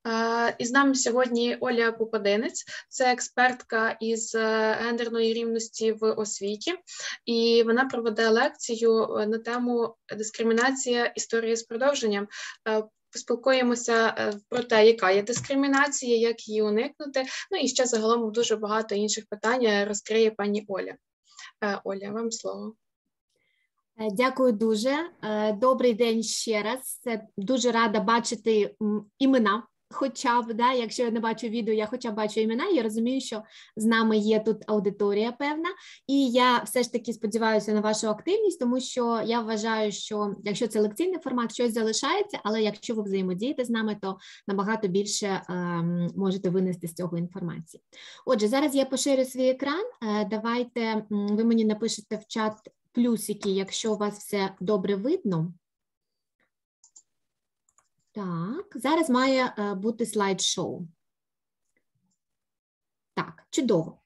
І з нами сьогодні Оля Попадинець, це експертка із гендерної рівності в освіті, і вона проведе лекцію на тему «Дискримінація. Історія з продовженням». Поспілкуємося про те, яка є дискримінація, як її уникнути, ну і ще загалом дуже багато інших питань розкриє пані Оля. Оля, вам слово. Дякую дуже. Добрий день ще раз. Дуже рада бачити імена. Хоча б, да, якщо я не бачу відео, я хоча б бачу імена, я розумію, що з нами є тут аудиторія певна, і я все ж таки сподіваюся на вашу активність, тому що я вважаю, що якщо це лекційний формат, щось залишається, але якщо ви взаємодієте з нами, то набагато більше можете винести з цього інформації. Отже, зараз я поширю свій екран, давайте ви мені напишете в чат плюсики, якщо у вас все добре видно. Так, зараз має бути слайд-шоу. Так, чудово.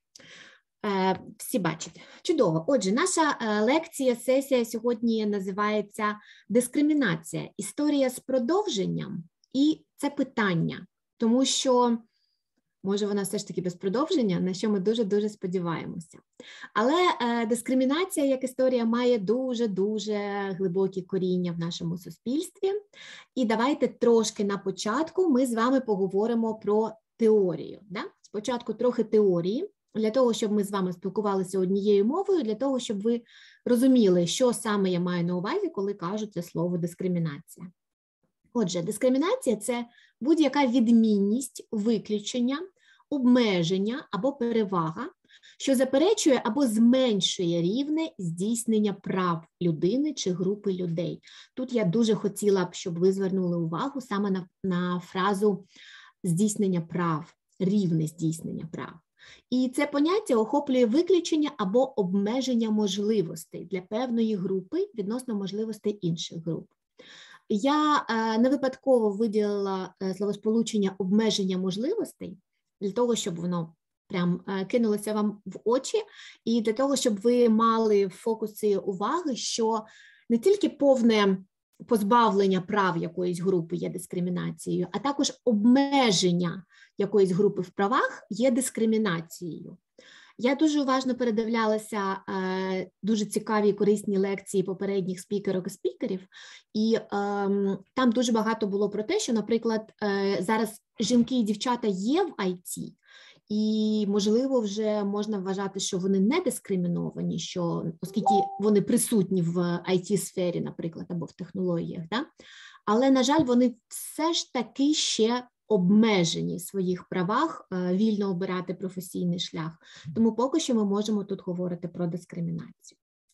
Всі бачите. Чудово. Отже, наша лекція, сесія сьогодні називається «Дискримінація. Історія з продовженням». І це питання, тому що, може, вона все ж таки без продовження, на що ми дуже-дуже сподіваємося. Але дискримінація як історія має дуже-дуже глибокі коріння в нашому суспільстві. І давайте трошки на початку ми з вами поговоримо про теорію. Да? Спочатку трохи теорії, для того, щоб ми з вами спілкувалися однією мовою, для того, щоб ви розуміли, що саме я маю на увазі, коли кажу це слово дискримінація. Отже, дискримінація – це будь-яка відмінність, виключення, обмеження або перевага, що заперечує або зменшує рівне здійснення прав людини чи групи людей. Тут я дуже хотіла б, щоб ви звернули увагу саме на фразу здійснення прав, рівне здійснення прав. І це поняття охоплює виключення або обмеження можливостей для певної групи відносно можливостей інших груп. Я не випадково виділила словосполучення «обмеження можливостей» для того, щоб воно прям кинулося вам в очі, і для того, щоб ви мали в фокусі уваги, що не тільки повне позбавлення прав якоїсь групи є дискримінацією, а також обмеження якоїсь групи в правах є дискримінацією. Я дуже уважно передивлялася дуже цікаві і корисні лекції попередніх спікерок і спікерів, і там дуже багато було про те, що, наприклад, зараз жінки і дівчата є в IT, і, можливо, вже можна вважати, що вони не дискриміновані, що, оскільки вони присутні в IT-сфері, наприклад, або в технологіях, да? Але, на жаль, вони все ж таки ще обмежені в своїх правах вільно обирати професійний шлях. Тому поки що ми можемо тут говорити про дискримінацію.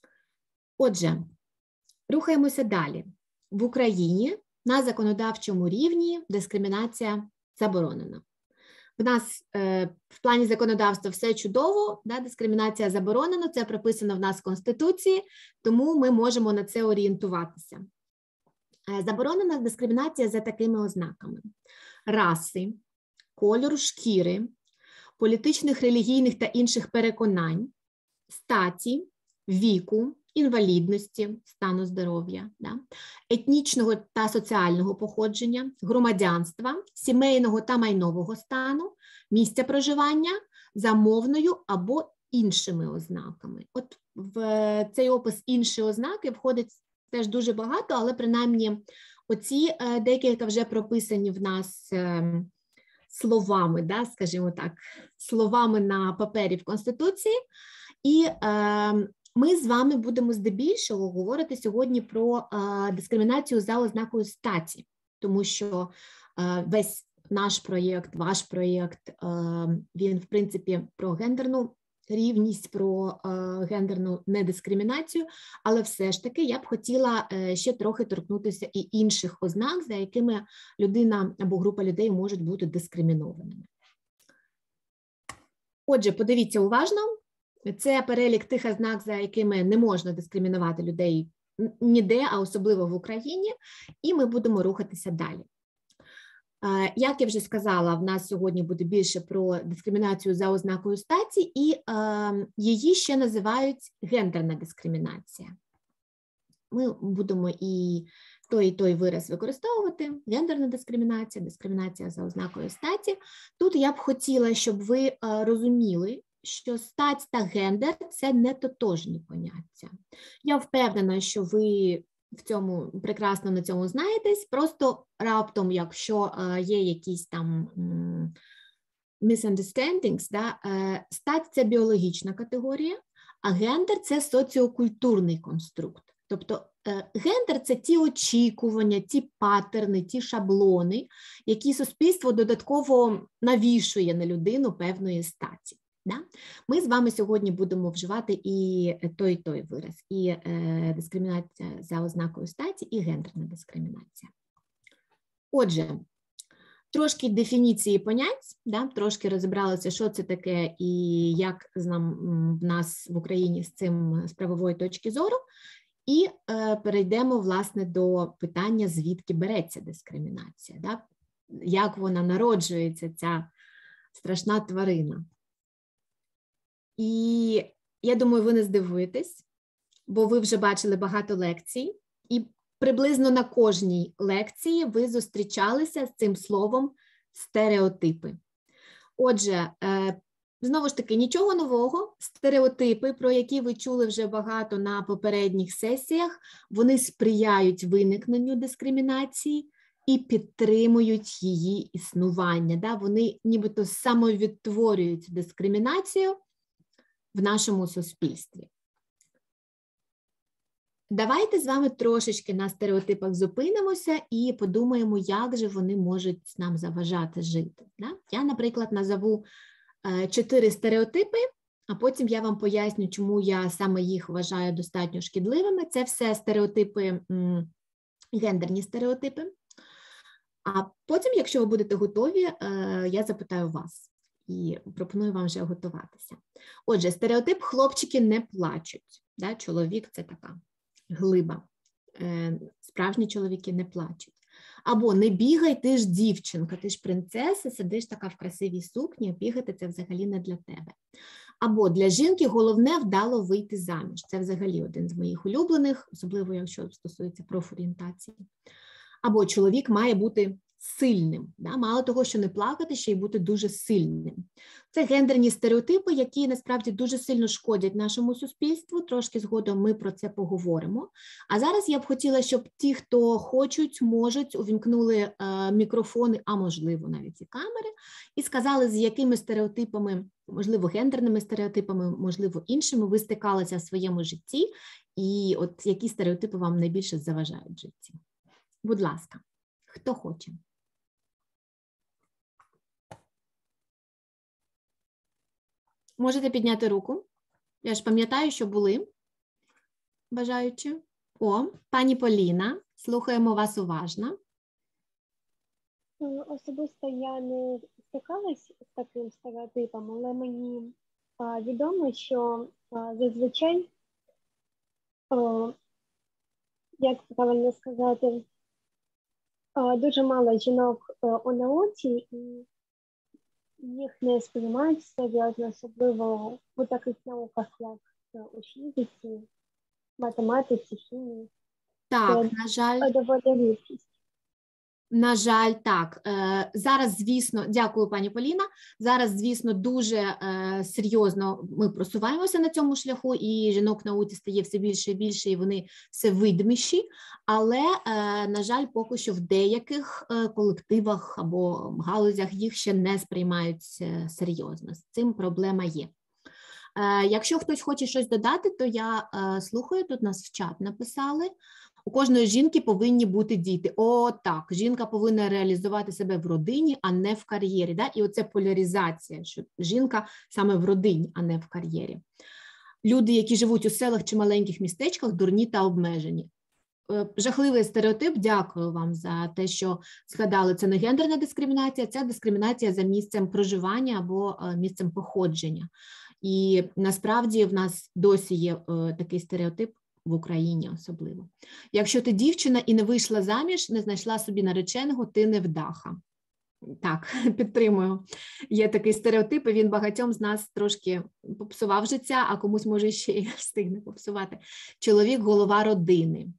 Отже, рухаємося далі. В Україні на законодавчому рівні дискримінація заборонена. В нас в плані законодавства все чудово, да, дискримінація заборонена, це прописано в нас в Конституції, тому ми можемо на це орієнтуватися. Заборонена дискримінація за такими ознаками: раси, кольору шкіри, політичних, релігійних та інших переконань, статі, віку, інвалідності, стану здоров'я, да, етнічного та соціального походження, громадянства, сімейного та майнового стану, місця проживання, за мовною або іншими ознаками. От в цей опис «інші ознаки» входить теж дуже багато, але принаймні оці декілька вже прописані в нас словами, да, скажімо так, словами на папері в Конституції. І ми з вами будемо здебільшого говорити сьогодні про дискримінацію за ознакою статі, тому що весь наш проєкт, ваш проєкт, він, в принципі, про гендерну рівність, про гендерну недискримінацію, але все ж таки я б хотіла ще трохи торкнутися і інших ознак, за якими людина або група людей можуть бути дискримінованими. Отже, подивіться уважно. Це перелік тих ознак, за якими не можна дискримінувати людей ніде, а особливо в Україні, і ми будемо рухатися далі. Як я вже сказала, в нас сьогодні буде більше про дискримінацію за ознакою статі, і її ще називають гендерна дискримінація. Ми будемо і той і той вираз використовувати, гендерна дискримінація, дискримінація за ознакою статі. Тут я б хотіла, щоб ви розуміли, що стать та гендер – це не тотожні поняття. Я впевнена, що ви в цьому прекрасно на цьому знаєтесь, просто раптом, якщо є якісь там misunderstandings, да, стать – це біологічна категорія, а гендер – це соціокультурний конструкт. Тобто гендер – це ті очікування, ті паттерни, ті шаблони, які суспільство додатково навішує на людину певної статі. Да? Ми з вами сьогодні будемо вживати і той вираз, і дискримінація за ознакою статі, і гендерна дискримінація. Отже, трошки дефініції понять, да? Трошки розібралися, що це таке і як в нас в Україні з цим з правової точки зору. І перейдемо, власне, до питання, звідки береться дискримінація, да? Як вона народжується, ця страшна тварина. І я думаю, ви не здивуєтесь, бо ви вже бачили багато лекцій, і приблизно на кожній лекції ви зустрічалися з цим словом стереотипи. Отже, знову ж таки, нічого нового, стереотипи, про які ви чули вже багато на попередніх сесіях, вони сприяють виникненню дискримінації і підтримують її існування. Да? Вони нібито самовідтворюють дискримінацію в нашому суспільстві. Давайте з вами трошечки на стереотипах зупинимося і подумаємо, як же вони можуть нам заважати жити. Да? Я, наприклад, назову 4 стереотипи, а потім я вам поясню, чому я саме їх вважаю достатньо шкідливими. Це все стереотипи, гендерні стереотипи. А потім, якщо ви будете готові, я запитаю вас і пропоную вам вже готуватися. Отже, стереотип «хлопчики не плачуть». Да? Чоловік – це така глиба. Справжні чоловіки не плачуть. Або «не бігай, ти ж дівчинка, ти ж принцеса, сидиш така в красивій сукні, бігати – це взагалі не для тебе». Або «для жінки головне вдало вийти заміж». Це взагалі один з моїх улюблених, особливо якщо стосується профорієнтації. Або «чоловік має бути сильним». Да? Мало того, що не плакати, ще й бути дуже сильним. Це гендерні стереотипи, які насправді дуже сильно шкодять нашому суспільству. Трошки згодом ми про це поговоримо. А зараз я б хотіла, щоб ті, хто хочуть, можуть, увімкнули мікрофони, а можливо навіть і камери, і сказали, з якими стереотипами, можливо, гендерними стереотипами, можливо, іншими, ви стикалися в своєму житті, і от які стереотипи вам найбільше заважають в житті. Будь ласка, хто хоче? Можете підняти руку. Я ж пам'ятаю, що були бажаючі. О, пані Поліна, слухаємо вас уважно. Особисто я не стикалась з таким стереотипом, але мені відомо, що зазвичай, як правильно сказати, дуже мало жінок у науці, і їх не сприймають серйозно, особливо у таких науках, як у фізиці, математиці, хімії. Так, на жаль. Доволі рідкість. На жаль, так. Зараз, звісно, дякую, пані Поліна, зараз, звісно, дуже серйозно ми просуваємося на цьому шляху, і жінок в науці стає все більше і більше, і вони все видиміші, але, на жаль, поки що в деяких колективах або галузях їх ще не сприймають серйозно. З цим проблема є. Якщо хтось хоче щось додати, то я слухаю, тут нас в чат написали. У кожної жінки повинні бути діти. О, так, жінка повинна реалізувати себе в родині, а не в кар'єрі. Да? І оце поляризація, що жінка саме в родині, а не в кар'єрі. Люди, які живуть у селах чи маленьких містечках, дурні та обмежені. Жахливий стереотип, дякую вам за те, що згадали. Це не гендерна дискримінація, це дискримінація за місцем проживання або місцем походження. І насправді в нас досі є такий стереотип, в Україні особливо. Якщо ти дівчина і не вийшла заміж, не знайшла собі нареченого, ти невдаха. Так, підтримую. Є такий стереотип, і він багатьом з нас трошки попсував життя, а комусь, може, ще й встигне попсувати. Чоловік – голова родини.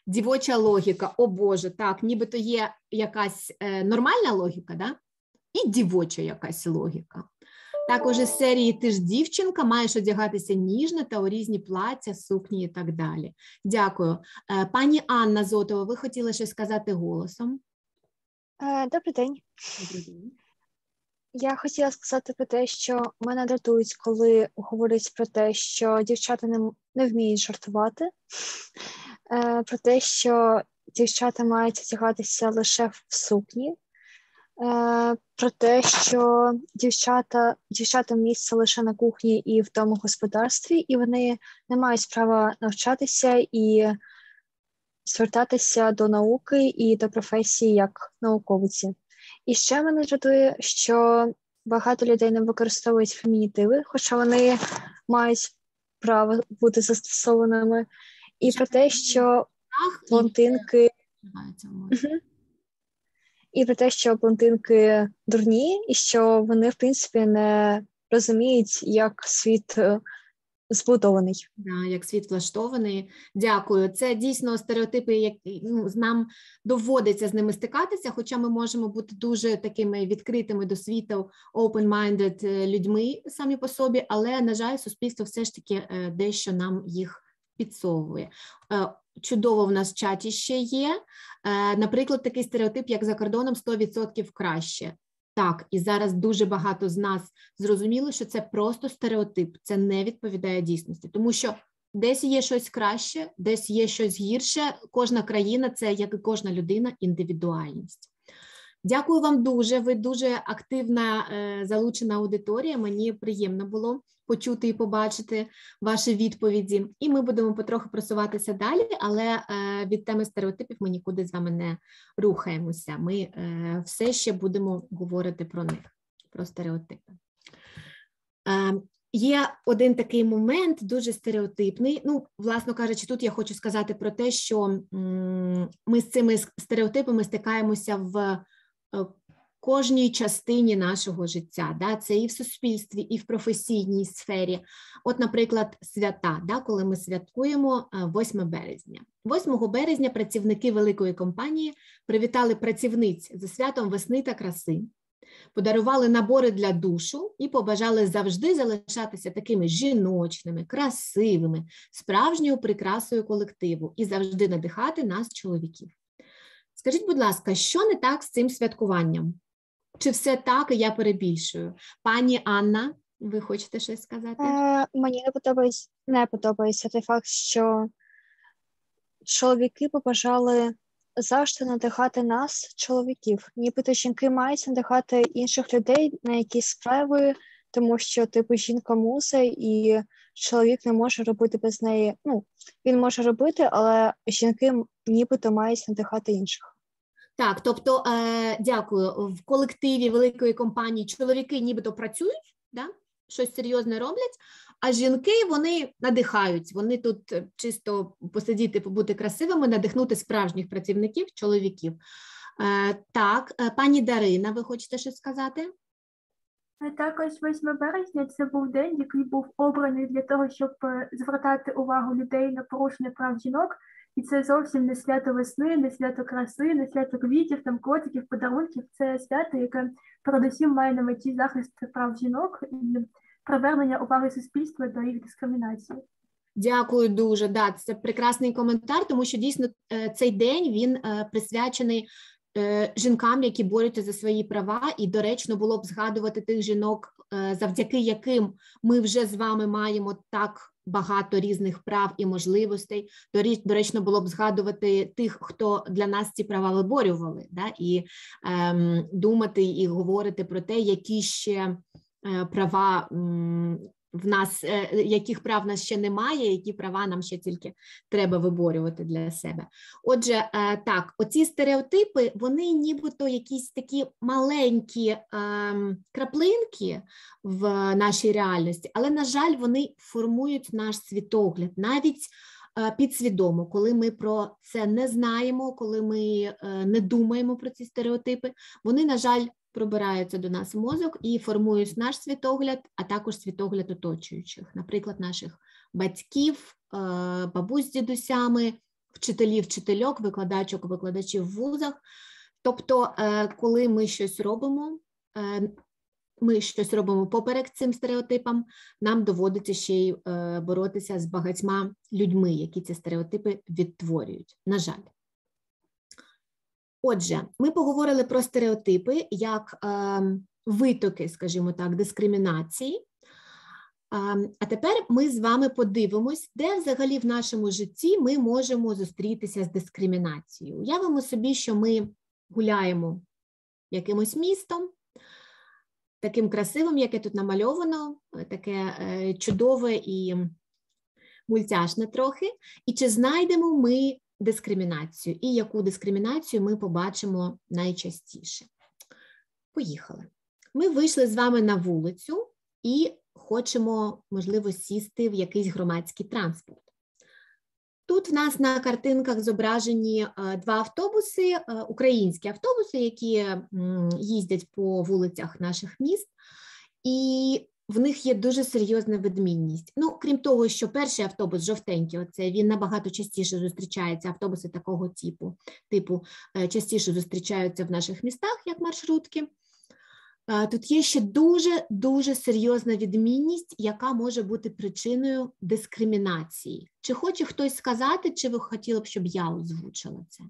Дівоча логіка, о Боже, так, нібито є якась нормальна логіка, да? І дівоча якась логіка. Також із серії «Ти ж дівчинка, маєш одягатися ніжно та у різні плаття, сукні» і так далі. Дякую. Пані Анна Зотова, ви хотіли щось сказати голосом? Добрий день. Добрий день. Я хотіла сказати про те, що мене дратують, коли говорять про те, що дівчата не вміють жартувати, про те, що дівчата мають одягатися лише в сукні, про те, що дівчатам місце лише на кухні і в домогосподарстві, і вони не мають права навчатися і звертатися до науки і до професії як науковиці. І ще мене дратує, що багато людей не використовують фемінітиви, хоча вони мають право бути застосованими. І про те, що блондинки... І про те, що блондинки дурні, і що вони, в принципі, не розуміють, як світ збудований. Да, як світ влаштований. Дякую. Це дійсно стереотипи, які нам доводиться з ними стикатися, хоча ми можемо бути дуже такими відкритими до світу, open-minded людьми самі по собі, але, на жаль, суспільство все ж таки дещо нам їх підсовує. Чудово в нас в чаті ще є. Наприклад, такий стереотип, як за кордоном 100% краще. Так, і зараз дуже багато з нас зрозуміло, що це просто стереотип, це не відповідає дійсності, тому що десь є щось краще, десь є щось гірше, кожна країна – це, як і кожна людина, індивідуальність. Дякую вам дуже, ви дуже активна, залучена аудиторія, мені приємно було почути і побачити ваші відповіді. І ми будемо потроху просуватися далі, але від теми стереотипів ми нікуди з вами не рухаємося. Ми все ще будемо говорити про них, про стереотипи. Є один такий момент, дуже стереотипний. Ну, власно кажучи, тут я хочу сказати про те, що ми з цими стереотипами стикаємося в кожній частині нашого життя, да? Це і в суспільстві, і в професійній сфері. От, наприклад, свята, да? Коли ми святкуємо 8 березня. 8 березня працівники великої компанії привітали працівниць зі святом весни та краси, подарували набори для душу і побажали завжди залишатися такими жіночними, красивими, справжньою прикрасою колективу і завжди надихати нас, чоловіків. Скажіть, будь ласка, що не так з цим святкуванням? Чи все так, і я перебільшую? Пані Анна, ви хочете щось сказати? Мені не подобається той факт, що чоловіки побажали завжди надихати нас, чоловіків. Нібито жінки мають надихати інших людей на якісь справи, тому що, жінка муза, і чоловік не може робити без неї. Ну, він може робити, але жінки нібито мають надихати інших. Так, тобто, дякую, в колективі великої компанії чоловіки нібито працюють, да? Щось серйозне роблять, а жінки, вони надихають, вони тут чисто посидіти, побути красивими, надихнути справжніх працівників, чоловіків. Так, пані Дарина, ви хочете щось сказати? Також 8 березня – це був день, який був обраний для того, щоб звертати увагу людей на порушення прав жінок. І це зовсім не свято весни, не свято краси, не свято квітів, там котиків, подарунків. Це свято, яке передусім має на меті захист прав жінок і привернення уваги суспільства до їх дискримінації. Дякую дуже. Да, це прекрасний коментар, тому що дійсно цей день він присвячений жінкам, які борються за свої права, і доречно було б згадувати тих жінок, завдяки яким ми вже з вами маємо так багато різних прав і можливостей. Доречно було б згадувати тих, хто для нас ці права виборювали, да? І думати і говорити про те, які ще права в нас, яких прав в нас ще немає, які права нам ще тільки треба виборювати для себе. Отже, так, оці стереотипи, вони нібито якісь такі маленькі краплинки в нашій реальності, але, на жаль, вони формують наш світогляд, навіть підсвідомо, коли ми про це не знаємо, коли ми не думаємо про ці стереотипи, вони, на жаль, пробираються до нас в мозок і формують наш світогляд, а також світогляд оточуючих, наприклад, наших батьків, бабусь з дідусями, вчителів-вчительок, викладачок-викладачів в вузах. Тобто, коли ми щось робимо поперек цим стереотипам, нам доводиться ще й боротися з багатьма людьми, які ці стереотипи відтворюють, на жаль. Отже, ми поговорили про стереотипи як витоки, скажімо так, дискримінації. А тепер ми з вами подивимось, де взагалі в нашому житті ми можемо зустрітися з дискримінацією. Уявимо собі, що ми гуляємо якимось містом, таким красивим, яке тут намальовано, таке чудове і мультяшне трохи. І чи знайдемо ми дискримінацію? І яку дискримінацію ми побачимо найчастіше? Поїхали. Ми вийшли з вами на вулицю і хочемо, можливо, сісти в якийсь громадський транспорт. Тут в нас на картинках зображені два автобуси, українські автобуси, які їздять по вулицях наших міст, і в них є дуже серйозна відмінність. Ну, крім того, що перший автобус жовтенький, він набагато частіше зустрічається, автобуси такого типу частіше зустрічаються в наших містах, як маршрутки. Тут є ще дуже серйозна відмінність, яка може бути причиною дискримінації. Чи хоче хтось сказати, чи ви хотіли б, щоб я озвучила це?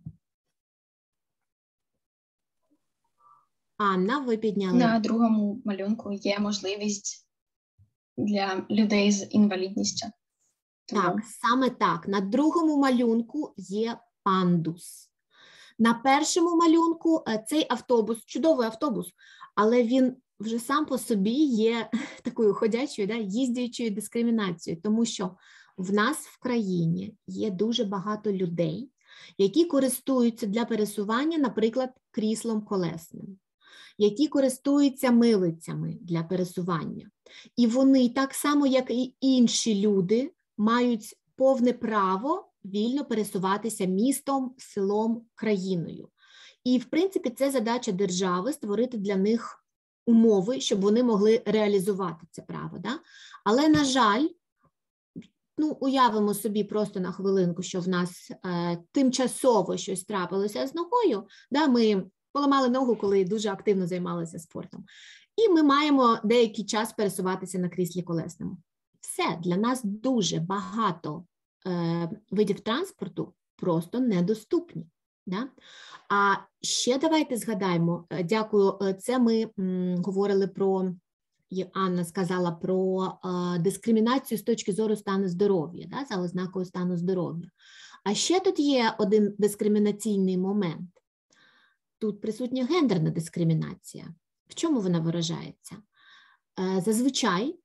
Анна, ви підняли. На другому малюнку є можливість для людей з інвалідністю. Так, саме так. На другому малюнку є пандус. На першому малюнку цей автобус, чудовий автобус, але він вже сам по собі є такою ходячою, їздячою дискримінацією, тому що в нас в країні є дуже багато людей, які користуються для пересування, наприклад, кріслом колесним, які користуються милицями для пересування. І вони, так само, як і інші люди, мають повне право вільно пересуватися містом, селом, країною. І, в принципі, це задача держави – створити для них умови, щоб вони могли реалізувати це право. Да? Але, на жаль, уявимо собі просто на хвилинку, що в нас тимчасово щось трапилося з ногою, да? Ми поламали ногу, коли дуже активно займалися спортом. І ми маємо деякий час пересуватися на кріслі колесному. Все, для нас дуже багато видів транспорту просто недоступні. Да? А ще давайте згадаємо, дякую, це ми говорили про, Анна сказала про дискримінацію з точки зору стану здоров'я, да? За ознакою стану здоров'я. А ще тут є один дискримінаційний момент. Тут присутня гендерна дискримінація. В чому вона виражається? Зазвичай,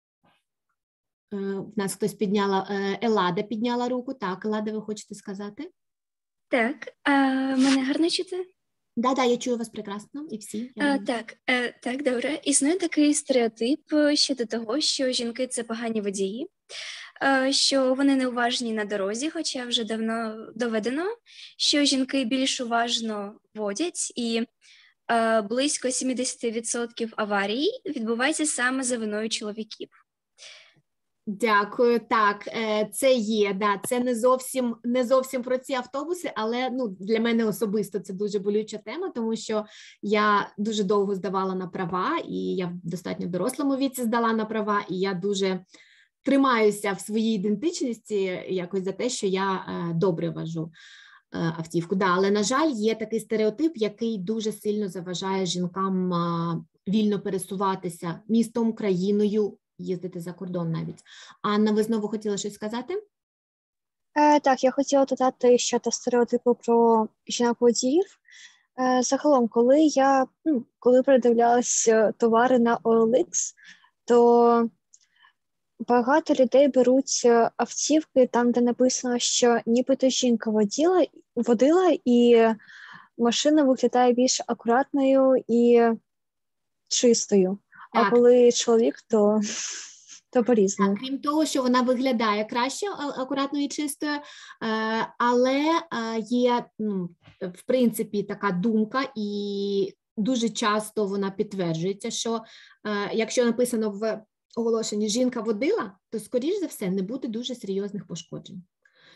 в нас хтось підняла, Елада підняла руку. Так, Елада, ви хочете сказати? Так, мене гарно чути? Да, я чую вас прекрасно, і всі. Так, добре. Існує такий стереотип щодо того, що жінки – це погані водії, що вони неуважні на дорозі, хоча вже давно доведено, що жінки більш уважно водять, і близько 70% аварій відбувається саме за виною чоловіків. Дякую, так, це є, да, це не зовсім про ці автобуси, але для мене особисто це дуже болюча тема, тому що я дуже довго здавала на права, і я в достатньо дорослому віці здала на права, і я дуже тримаюся в своїй ідентичності якось за те, що я добре вожу автівку. Да, але, на жаль, є такий стереотип, який дуже сильно заважає жінкам вільно пересуватися містом, країною, їздити за кордон навіть. Анна, ви знову хотіли щось сказати? Так, я хотіла додати щодо стереотипу про жінок-водіїв. Загалом, коли передивлялась товари на OLX, то багато людей беруть автівки там, де написано, що нібито жінка водила, і машина виглядає більш акуратною і чистою. Так. А коли чоловік, то по-різному. Крім того, що вона виглядає краще, акуратною і чистою, але є, в принципі, така думка, і дуже часто вона підтверджується, що якщо написано в оголошенні «жінка водила», то, скоріш за все, не буде дуже серйозних пошкоджень.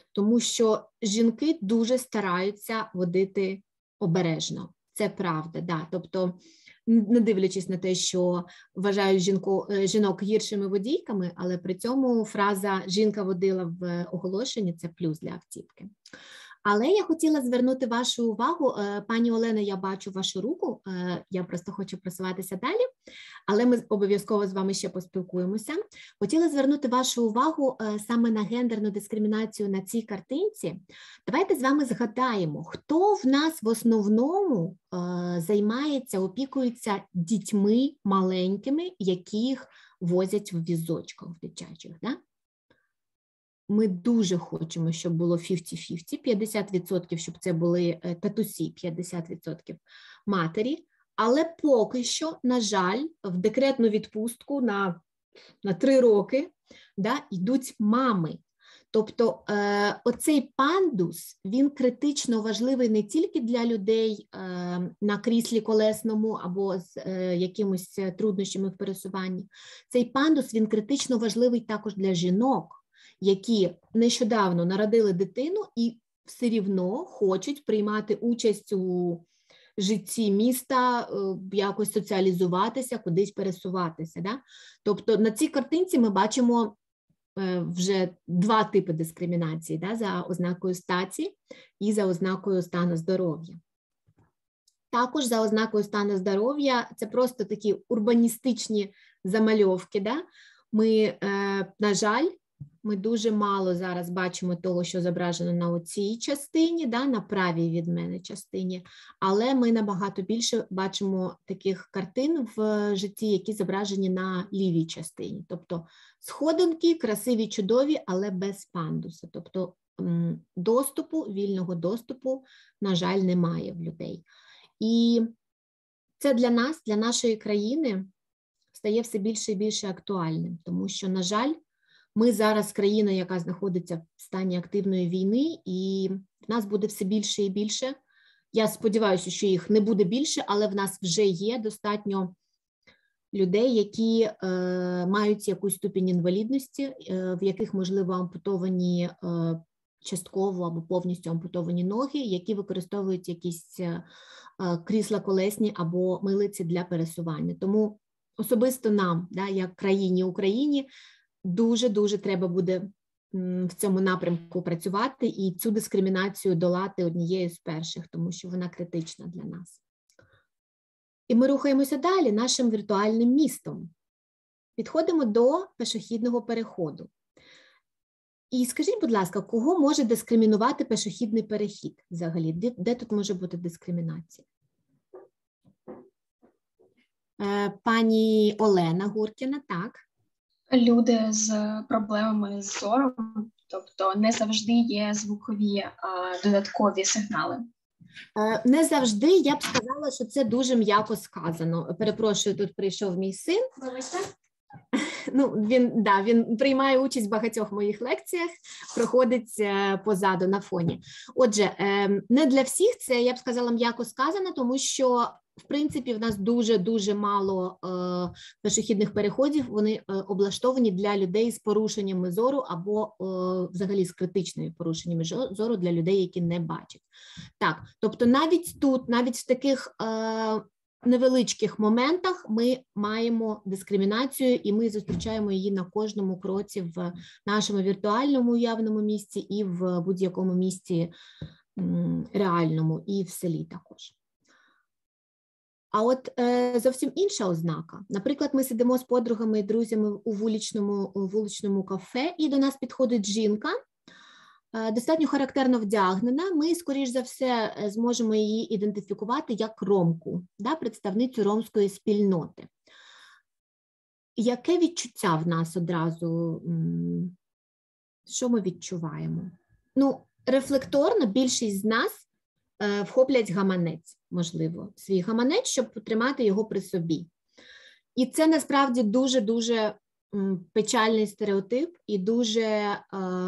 тому що жінки дуже стараються водити обережно. Це правда, да. Тобто, не дивлячись на те, що вважають жінок гіршими водійками, але при цьому фраза «жінка водила в оголошенні» – це плюс для автівки. Але я хотіла звернути вашу увагу, пані Олено, я бачу вашу руку, я просто хочу просуватися далі, але ми обов'язково з вами ще поспілкуємося. Хотіла звернути вашу увагу саме на гендерну дискримінацію на цій картинці. Давайте з вами згадаємо, хто в нас в основному займається, опікується дітьми маленькими, яких возять в візочках в дитячих, да? Ми дуже хочемо, щоб було 50-50, 50%, щоб це були татусі, 50% матері, але поки що, на жаль, в декретну відпустку на 3 роки, да, йдуть мами. Тобто оцей пандус, він критично важливий не тільки для людей на кріслі колесному або з якимось труднощами в пересуванні. Цей пандус, він критично важливий також для жінок, які нещодавно народили дитину і все рівно хочуть приймати участь у житті міста, якось соціалізуватися, кудись пересуватися. Да? Тобто на цій картинці ми бачимо вже 2 типи дискримінації, да? За ознакою статі і за ознакою стану здоров'я. Також за ознакою стану здоров'я це просто такі урбаністичні замальовки. Да? Ми, на жаль, ми дуже мало зараз бачимо того, що зображено на оцій частині, да, на правій від мене частині, але ми набагато більше бачимо таких картин в житті, які зображені на лівій частині. Тобто сходинки, красиві, чудові, але без пандуса. Тобто доступу, вільного доступу, на жаль, немає в людей. І це для нас, для нашої країни, стає все більше і більше актуальним, тому що, на жаль, ми зараз країна, яка знаходиться в стані активної війни, і в нас буде все більше і більше. Я сподіваюся, що їх не буде більше, але в нас вже є достатньо людей, які мають якусь ступінь інвалідності, в яких, можливо, ампутовані частково або повністю ампутовані ноги, які використовують якісь крісла колесні або милиці для пересування. Тому особисто нам, да, як країні Україні, дуже-дуже треба буде в цьому напрямку працювати і цю дискримінацію долати однією з перших, тому що вона критична для нас. І ми рухаємося далі нашим віртуальним містом. Підходимо до пішохідного переходу. І скажіть, будь ласка, кого може дискримінувати пішохідний перехід взагалі? Де тут може бути дискримінація? Пані Олена Гуркіна, так. Люди з проблемами з зором, тобто не завжди є звукові додаткові сигнали. Не завжди, я б сказала, що це дуже м'яко сказано. Перепрошую, тут прийшов мій син. Вибачте. Ну, він приймає участь в багатьох моїх лекціях, проходить позаду на фоні. Отже, не для всіх це, я б сказала, м'яко сказано, тому що, в принципі, в нас дуже-дуже мало пішохідних переходів, вони облаштовані для людей з порушеннями зору або взагалі з критичними порушеннями зору для людей, які не бачать. Так, тобто навіть тут, навіть в таких невеличких моментах ми маємо дискримінацію, і ми зустрічаємо її на кожному кроці в нашому віртуальному уявному місці і в будь-якому місці реальному, і в селі також. А от зовсім інша ознака. Наприклад, ми сидимо з подругами і друзями у вуличному кафе, і до нас підходить жінка, достатньо характерно вдягнена, ми, скоріш за все, зможемо її ідентифікувати як ромку, да, представницю ромської спільноти. Яке відчуття в нас одразу? Що ми відчуваємо? Ну, рефлекторно більшість з нас вхоплять гаманець, можливо, свій гаманець, щоб потримати його при собі. І це насправді дуже-дуже печальний стереотип і дуже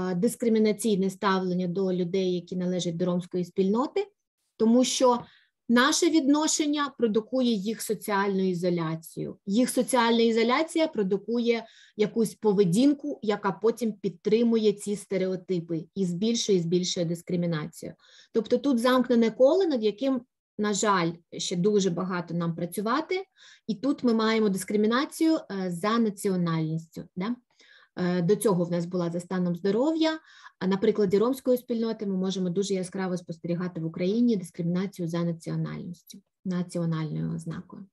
дискримінаційне ставлення до людей, які належать до ромської спільноти, тому що Наше відношення продукує їх соціальну ізоляцію. Їх соціальна ізоляція продукує якусь поведінку, яка потім підтримує ці стереотипи і збільшує дискримінацію. Тобто тут замкнене коло, над яким, на жаль, ще дуже багато нам працювати. І тут ми маємо дискримінацію за національністю. Да? До цього в нас була за станом здоров'я. На прикладі ромської спільноти ми можемо дуже яскраво спостерігати в Україні дискримінацію за національністю, національною ознакою.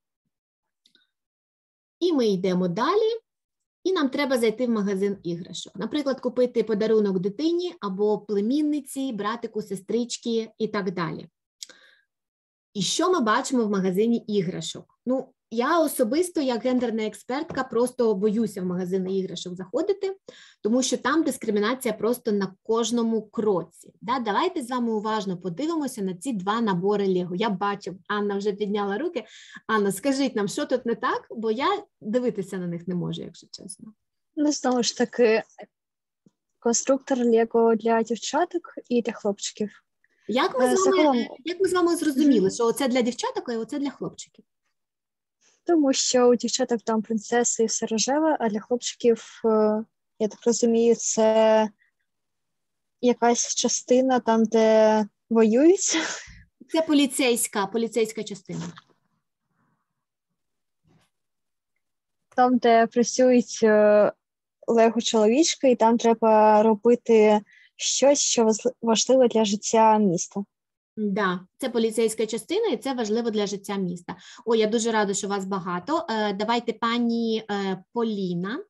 І ми йдемо далі, і нам треба зайти в магазин іграшок. Наприклад, купити подарунок дитині або племінниці, братику, сестричці і так далі. І що ми бачимо в магазині іграшок? Ну, я особисто, як гендерна експертка, просто боюся в магазини іграшок заходити, тому що там дискримінація просто на кожному кроці. Да? Давайте з вами уважно подивимося на ці два набори Лего. Я бачу, Анна вже підняла руки. Анна, скажіть нам, що тут не так, бо я дивитися на них не можу, якщо чесно. Ну, знову ж таки, конструктор Лего для дівчаток і для хлопчиків. Як ми з вами зрозуміли, що оце для дівчаток, а оце для хлопчиків? Тому що у дівчаток там принцеси і все рожеве, а для хлопчиків, я так розумію, це якась частина там, де воюють. Це поліцейська частина. Там, де працюють лего-чоловічки, і там треба робити щось, що важливе для життя міста. Да, це поліцейська частина, і це важливо для життя міста. О, я дуже рада, що вас багато. Давайте пані Поліна.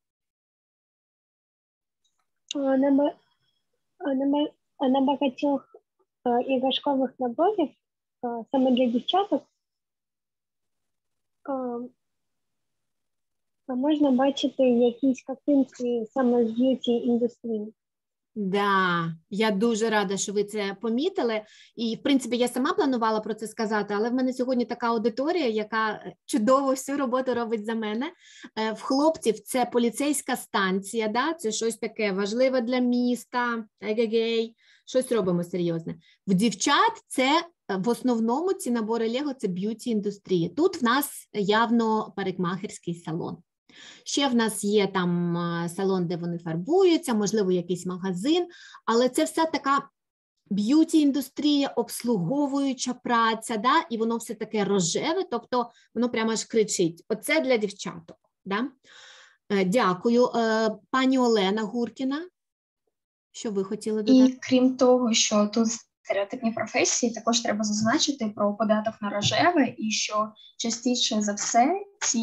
На багатьох іграшкових наборів, саме для дівчаток, можна бачити якісь картинки саме з б'юті-індустрії. Да, я дуже рада, що ви це помітили. І, в принципі, я сама планувала про це сказати, але в мене сьогодні така аудиторія, яка чудово всю роботу робить за мене. В хлопців це поліцейська станція, да? Це щось таке важливе для міста, щось робимо серйозне. В дівчат це в основному ці набори Лего – це б'юті-індустрії. Тут в нас явно парикмахерський салон. Ще в нас є там салон, де вони фарбуються, можливо, якийсь магазин, але це все така б'юті-індустрія, обслуговуюча праця, да? І воно все таке рожеве, тобто воно прямо аж кричить. Оце для дівчаток. Да? Дякую. Пані Олена Гуркіна, що ви хотіли додати? І крім того, що тут стереотипні професії, також треба зазначити про податок на рожеве, і що частіше за все ці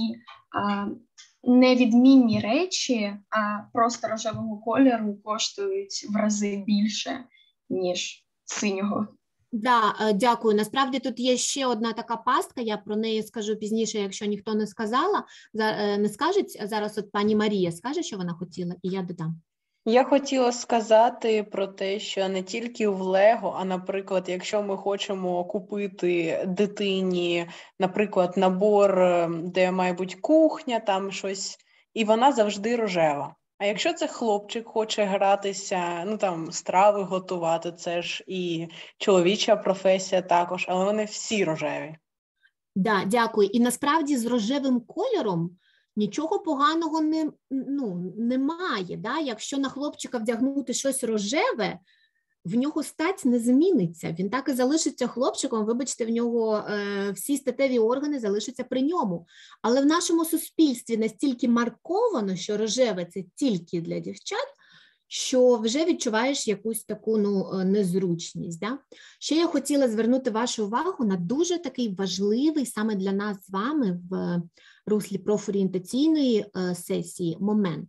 невідмінні речі, а просто рожевого кольору коштують в рази більше, ніж синього. Да, дякую. Насправді тут є ще одна така пастка, я про неї скажу пізніше, якщо ніхто не сказала, не скажуть. Зараз от пані Марія скаже, що вона хотіла, і я додам. Я хотіла сказати про те, що не тільки в Лего, а, наприклад, якщо ми хочемо купити дитині, наприклад, набор, де має бути кухня, там щось, і вона завжди рожева. А якщо це хлопчик хоче гратися, ну там страви готувати, це ж і чоловіча професія також, але вони всі рожеві. Да, дякую. І насправді з рожевим кольором нічого поганого немає. Да? Якщо на хлопчика вдягнути щось рожеве, в нього стать не зміниться. Він так і залишиться хлопчиком, вибачте, в нього всі статеві органи залишаться при ньому. Але в нашому суспільстві настільки марковано, що рожеве – це тільки для дівчат, що вже відчуваєш якусь таку незручність. Да? Ще я хотіла звернути вашу увагу на дуже такий важливий саме для нас з вами в руслі профорієнтаційної сесії момент.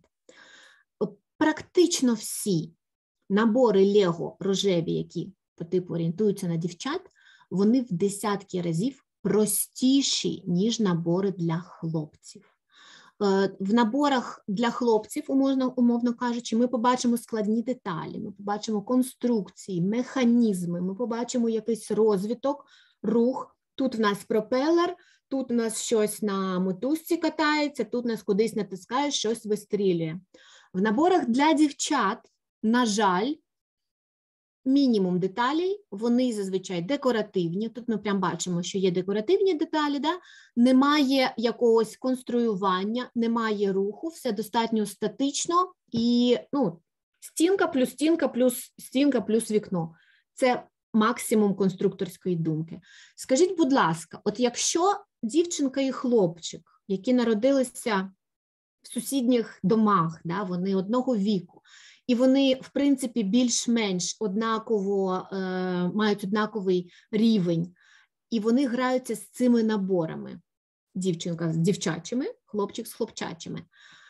Практично всі набори Лего рожеві, які по типу орієнтуються на дівчат, вони в десятки разів простіші, ніж набори для хлопців. В наборах для хлопців, умовно кажучи, ми побачимо складні деталі, ми побачимо конструкції, механізми, ми побачимо якийсь розвиток, рух. Тут в нас пропелер, тут у нас щось на мотузці катається, тут нас кудись натискає, щось вистрілює. В наборах для дівчат, на жаль, мінімум деталей, вони зазвичай декоративні. Тут ми прям бачимо, що є декоративні деталі, да? Немає якогось конструювання, немає руху, все достатньо статично і стінка плюс стінка плюс вікно. Це максимум конструкторської думки. Скажіть, будь ласка, от якщо дівчинка і хлопчик, які народилися в сусідніх домах, да, вони одного віку, і вони, в принципі, більш-менш однаково, мають однаковий рівень, і вони граються з цими наборами. Дівчинка з дівчачими, хлопчик з хлопчачими.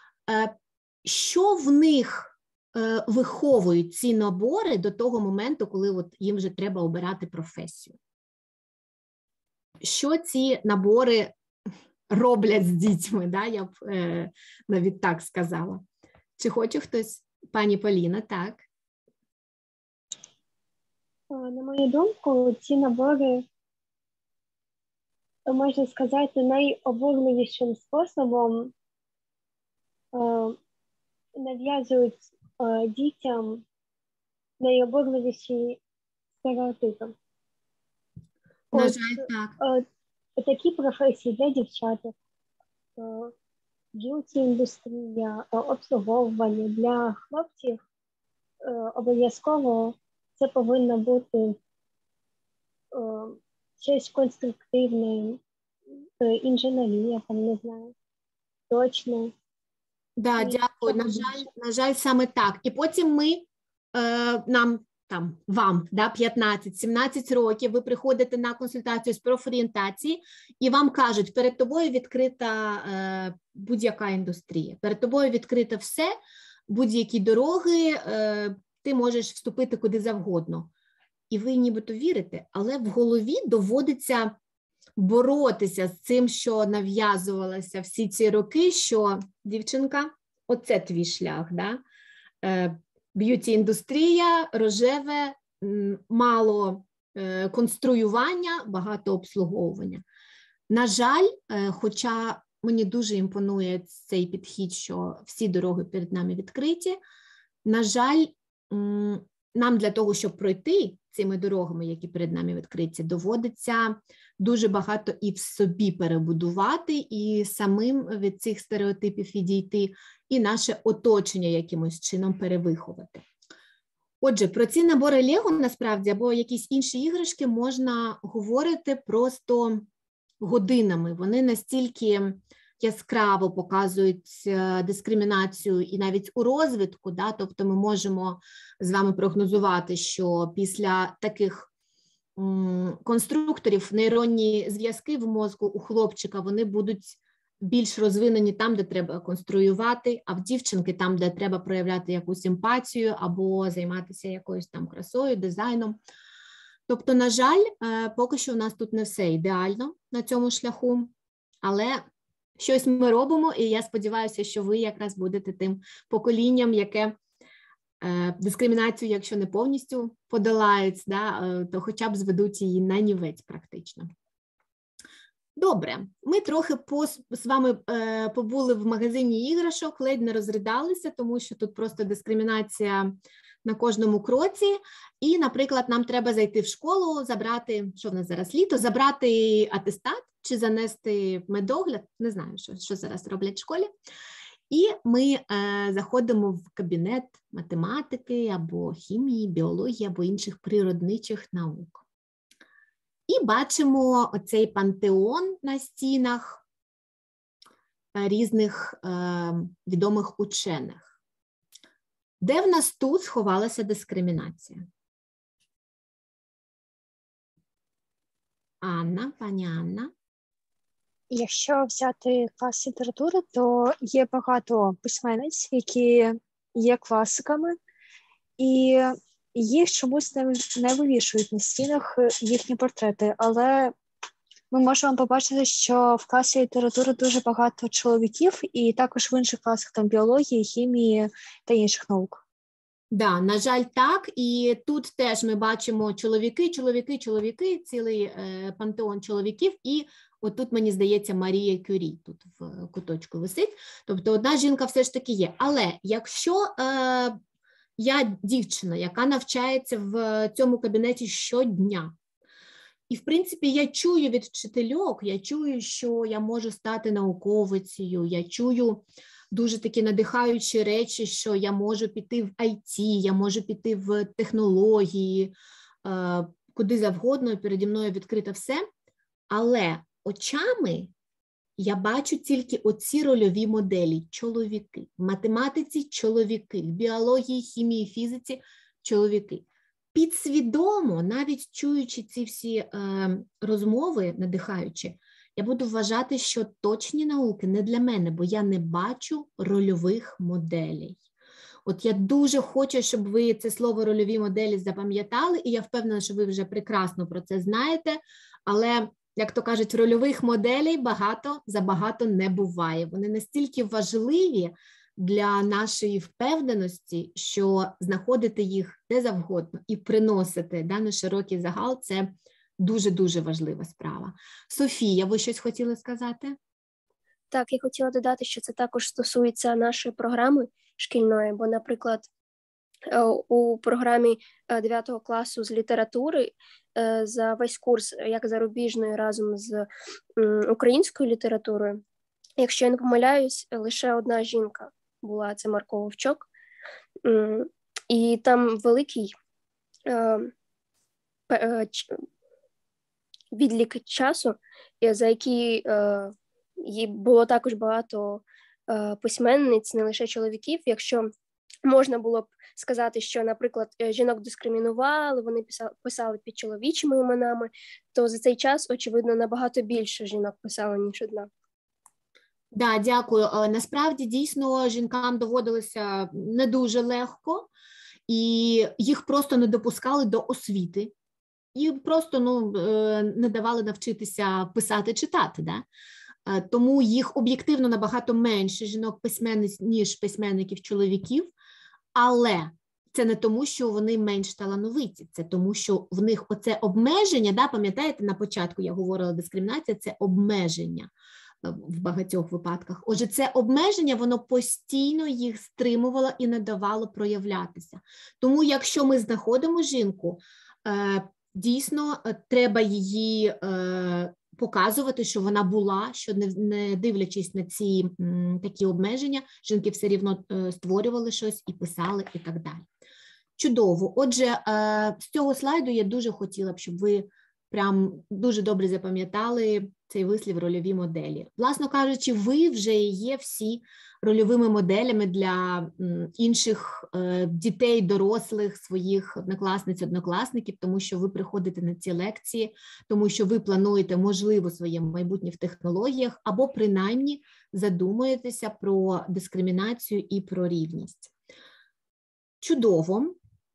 Що в них виховують ці набори до того моменту, коли от їм вже треба обирати професію? Що ці набори роблять з дітьми, да? Я б навіть так сказала. Чи хоче хтось? Пані Поліна, так? На мою думку, ці набори, можна сказати, найобурливішим способом нав'язують дітям найобурливіші стереотипи. На жаль, так. Такі професії для дівчаток, б'юті-індустрія, обслуговування для хлопців, обов'язково це повинно бути щось конструктивне, інженерія, там, не знаю, точно. Да, дякую. На жаль, саме так. І потім ми, вам, 15-17 років, ви приходите на консультацію з профорієнтації, і вам кажуть, перед тобою відкрита будь-яка індустрія, перед тобою відкрито все, будь-які дороги, ти можеш вступити куди завгодно. І ви нібито вірите, але в голові доводиться боротися з цим, що нав'язувалося всі ці роки, що, дівчинка, оце твій шлях, да? Б'юті-індустрія, рожеве, мало конструювання, багато обслуговування. На жаль, хоча мені дуже імпонує цей підхід, що всі дороги перед нами відкриті, на жаль, нам для того, щоб пройти цими дорогами, які перед нами відкриті, доводиться дуже багато і в собі перебудувати, і самим від цих стереотипів відійти, і наше оточення якимось чином перевиховати. Отже, про ці набори Лего, насправді, або якісь інші іграшки можна говорити просто годинами. Вони настільки яскраво показують дискримінацію і навіть у розвитку, да? Тобто ми можемо з вами прогнозувати, що після таких конструкторів нейронні зв'язки в мозку у хлопчика, вони будуть більш розвинені там, де треба конструювати, а в дівчинки там, де треба проявляти якусь емпатію або займатися якоюсь там красою, дизайном. Тобто, на жаль, поки що у нас тут не все ідеально на цьому шляху, але щось ми робимо, і я сподіваюся, що ви якраз будете тим поколінням, яке дискримінацію, якщо не повністю подолають, да, то хоча б зведуть її на нівець практично. Добре, ми трохи з вами побули в магазині іграшок, ледь не розридалися, тому що тут просто дискримінація на кожному кроці. І, наприклад, нам треба зайти в школу, забрати, що в нас зараз літо, забрати атестат чи занести медогляд, не знаю, що зараз роблять в школі. І ми заходимо в кабінет математики або хімії, біології або інших природничих наук. І бачимо оцей пантеон на стінах різних відомих учених. Де в нас тут сховалася дискримінація? Анна, пані Анна. Якщо взяти клас літератури, то є багато письменниць, які є класиками, і їх чомусь не вивішують на стінах їхні портрети, але ми можемо побачити, що в класі літератури дуже багато чоловіків, і також в інших класах там біології, хімії та інших наук. Да, на жаль, так. І тут теж ми бачимо чоловіки, цілий пантеон чоловіків. І отут, мені здається, Марія Кюрі тут в куточку висить. Тобто одна жінка все ж таки є. Але якщо я дівчина, яка навчається в цьому кабінеті щодня. І, в принципі, я чую від вчительок, я чую, що я можу стати науковицею, я чую дуже такі надихаючі речі, що я можу піти в IT, я можу піти в технології, куди завгодно, і переді мною відкрито все. Але очами я бачу тільки оці рольові моделі – чоловіки. В математиці – чоловіки, в біології, хімії, фізиці – чоловіки. Підсвідомо, навіть чуючи ці всі розмови надихаючі, я буду вважати, що точні науки не для мене, бо я не бачу рольових моделей. От я дуже хочу, щоб ви це слово рольові моделі запам'ятали, і я впевнена, що ви вже прекрасно про це знаєте, але, як то кажуть, рольових моделей забагато не буває. Вони настільки важливі для нашої впевненості, що знаходити їх де завгодно і приносити на широкий загал – це дуже-дуже важлива справа. Софія, ви щось хотіли сказати? Так, я хотіла додати, що це також стосується нашої програми шкільної, бо, наприклад, у програмі 9 класу з літератури за весь курс, як зарубіжної разом з українською літературою, якщо я не помиляюсь, лише одна жінка була, це Марко Вовчок, і там великий відлік часу, за який було також багато письменниць, не лише чоловіків. Якщо можна було б сказати, що, наприклад, жінок дискримінували, вони писали під чоловічими іменами, то за цей час, очевидно, набагато більше жінок писало, ніж одна. Да, дякую. Насправді, дійсно, жінкам доводилося не дуже легко, і їх просто не допускали до освіти. І просто не давали навчитися писати, читати. Да? Тому їх об'єктивно набагато менше жінок-письменниць, ніж письменників-чоловіків, але це не тому, що вони менш талановиті, це тому, що в них оце обмеження, да, пам'ятаєте, на початку я говорила, дискримінація – це обмеження в багатьох випадках. Отже, це обмеження, воно постійно їх стримувало і не давало проявлятися. Тому якщо ми знаходимо жінку, дійсно треба її показувати, що вона була, що не дивлячись на ці такі обмеження, жінки все рівно створювали щось і писали і так далі. Чудово. Отже, з цього слайду я дуже хотіла б, щоб ви прям дуже добре запам'ятали цей вислів рольові моделі. Власно кажучи, ви вже є всі рольовими моделями для інших дітей, дорослих, своїх однокласниць, однокласників, тому що ви приходите на ці лекції, тому що ви плануєте, можливо, своє майбутнє в технологіях, або принаймні задумуєтеся про дискримінацію і про рівність. Чудово.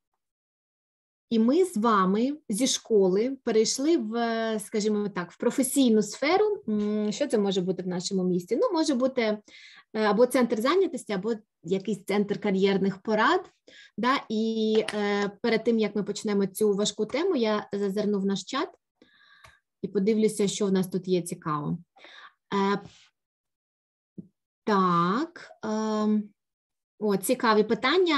І ми з вами зі школи перейшли в, скажімо так, в професійну сферу. Що це може бути в нашому місті? Ну, може бути або центр зайнятості, або якийсь центр кар'єрних порад. Да? І перед тим, як ми почнемо цю важку тему, я зазирну в наш чат і подивлюся, що в нас тут є цікаво. Так, цікаві питання.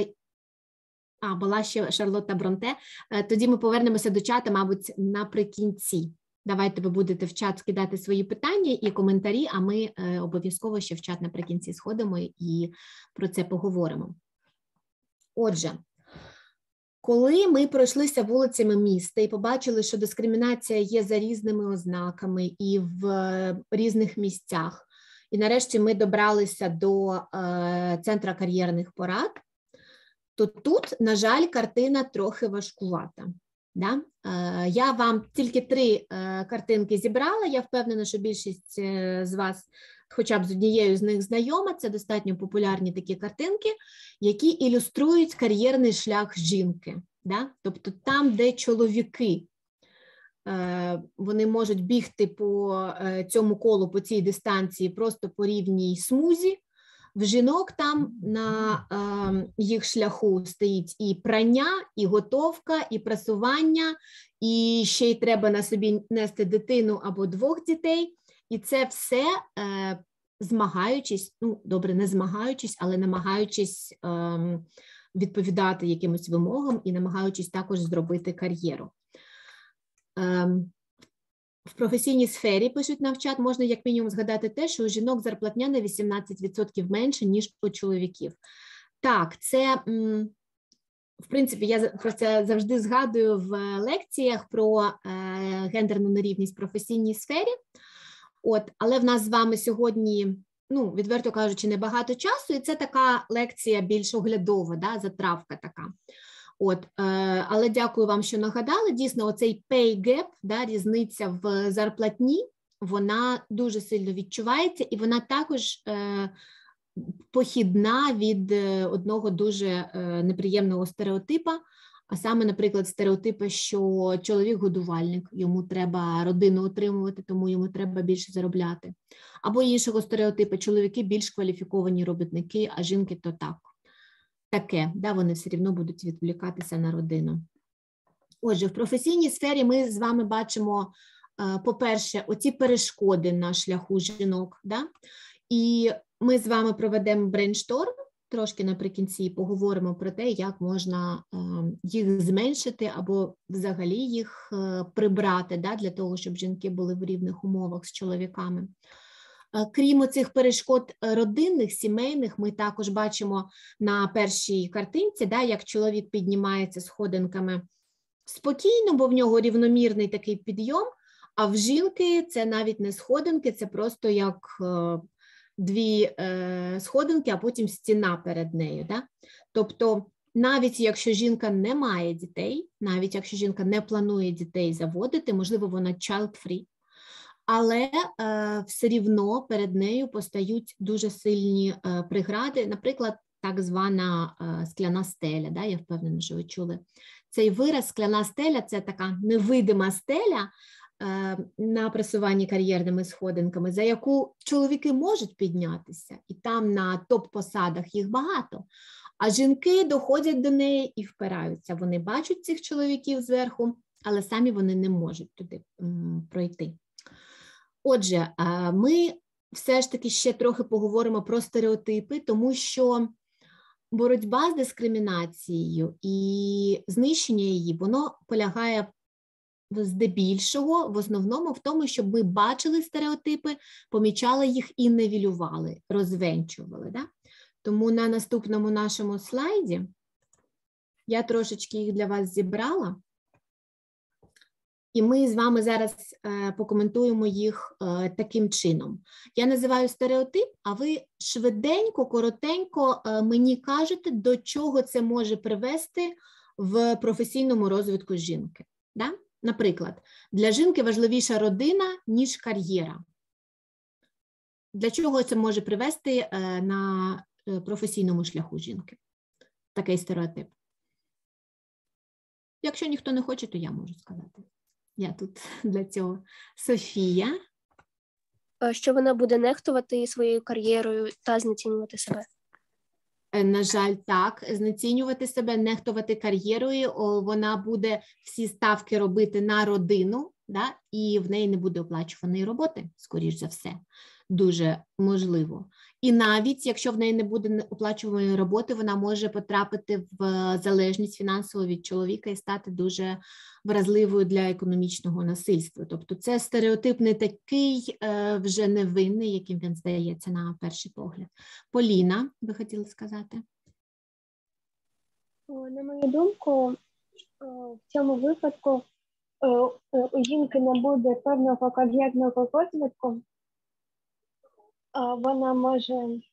Була ще Шарлотта Бронте. Тоді ми повернемося до чату, мабуть, наприкінці. Давайте ви будете в чат скидати свої питання і коментарі, а ми обов'язково ще в чат наприкінці сходимо і про це поговоримо. Отже, коли ми пройшлися вулицями міста і побачили, що дискримінація є за різними ознаками і в різних місцях, і нарешті ми добралися до центра кар'єрних порад, то тут, на жаль, картина трохи важкувата. Да? Я вам тільки 3 картинки зібрала, я впевнена, що більшість з вас хоча б з однією з них знайома, це достатньо популярні такі картинки, які ілюструють кар'єрний шлях жінки. Да? Тобто там, де чоловіки, вони можуть бігти по цьому колу, по цій дистанції просто по рівній смузі, в жінок там на їх шляху стоїть і прання, і готовка, і прасування, і ще й треба на собі нести дитину або 2 дітей. І це все змагаючись, ну, добре, не змагаючись, але намагаючись відповідати якимось вимогам і намагаючись також зробити кар'єру. В професійній сфері, пишуть нам в чат, можна як мінімум згадати те, що у жінок зарплатня на 18% менше, ніж у чоловіків. Так, це, в принципі, я про це завжди згадую в лекціях про гендерну нерівність в професійній сфері. Але в нас з вами сьогодні, відверто кажучи, небагато часу, і це така лекція більш оглядова, да, затравка така. Але дякую вам, що нагадали. Дійсно, оцей pay gap, да, різниця в зарплатні, вона дуже сильно відчувається, і вона також похідна від одного дуже неприємного стереотипа, а саме, наприклад, стереотипа, що чоловік-годувальник, йому треба родину утримувати, тому йому треба більше заробляти. Або іншого стереотипа, чоловіки більш кваліфіковані робітники, а жінки то так. Таке, да, вони все рівно будуть відволікатися на родину. Отже, в професійній сфері ми з вами бачимо, по-перше, оці перешкоди на шляху жінок, да? І ми з вами проведемо брейншторм, трошки наприкінці поговоримо про те, як можна їх зменшити або взагалі їх прибрати, да, для того, щоб жінки були в рівних умовах з чоловіками. Крім цих перешкод родинних, сімейних, ми також бачимо на першій картинці, да, як чоловік піднімається сходинками спокійно, бо в нього рівномірний такий підйом, а в жінки це навіть не сходинки, це просто як дві сходинки, а потім стіна перед нею. Да? Тобто навіть якщо жінка не має дітей, навіть якщо жінка не планує дітей заводити, можливо, вона child-free, але все рівно перед нею постають дуже сильні прегради, наприклад, так звана скляна стеля, да, я впевнена, що ви чули. Цей вираз скляна стеля – це така невидима стеля на просуванні кар'єрними сходинками, за яку чоловіки можуть піднятися, і там на топ-посадах їх багато, а жінки доходять до неї і впираються. Вони бачать цих чоловіків зверху, але самі вони не можуть туди пройти. Отже, ми все ж таки ще трохи поговоримо про стереотипи, тому що боротьба з дискримінацією і знищення її, воно полягає здебільшого, в основному в тому, щоб ми бачили стереотипи, помічали їх і нівелювали, розвенчували. Да? Тому на наступному нашому слайді я трошечки їх для вас зібрала. І ми з вами зараз покоментуємо їх таким чином. Я називаю стереотип, а ви швиденько, коротенько мені кажете, до чого це може привести в професійному розвитку жінки. Да? Наприклад, для жінки важливіша родина, ніж кар'єра. Для чого це може привести на професійному шляху жінки? Такий стереотип. Якщо ніхто не хоче, то я можу сказати. Я тут для цього. Софія. Що вона буде нехтувати своєю кар'єрою та знецінювати себе? На жаль, так. Знецінювати себе, нехтувати кар'єрою, вона буде всі ставки робити на родину, да? І в неї не буде оплачуваної роботи, скоріш за все. Дуже можливо. І навіть, якщо в неї не буде оплачуваної роботи, вона може потрапити в залежність фінансово від чоловіка і стати дуже вразливою для економічного насильства. Тобто це стереотип не такий вже невинний, яким він здається на перший погляд. Поліна, ви хотіли сказати? На мою думку, в цьому випадку у жінки не буде певного кар'єрного розвитку. Вона може,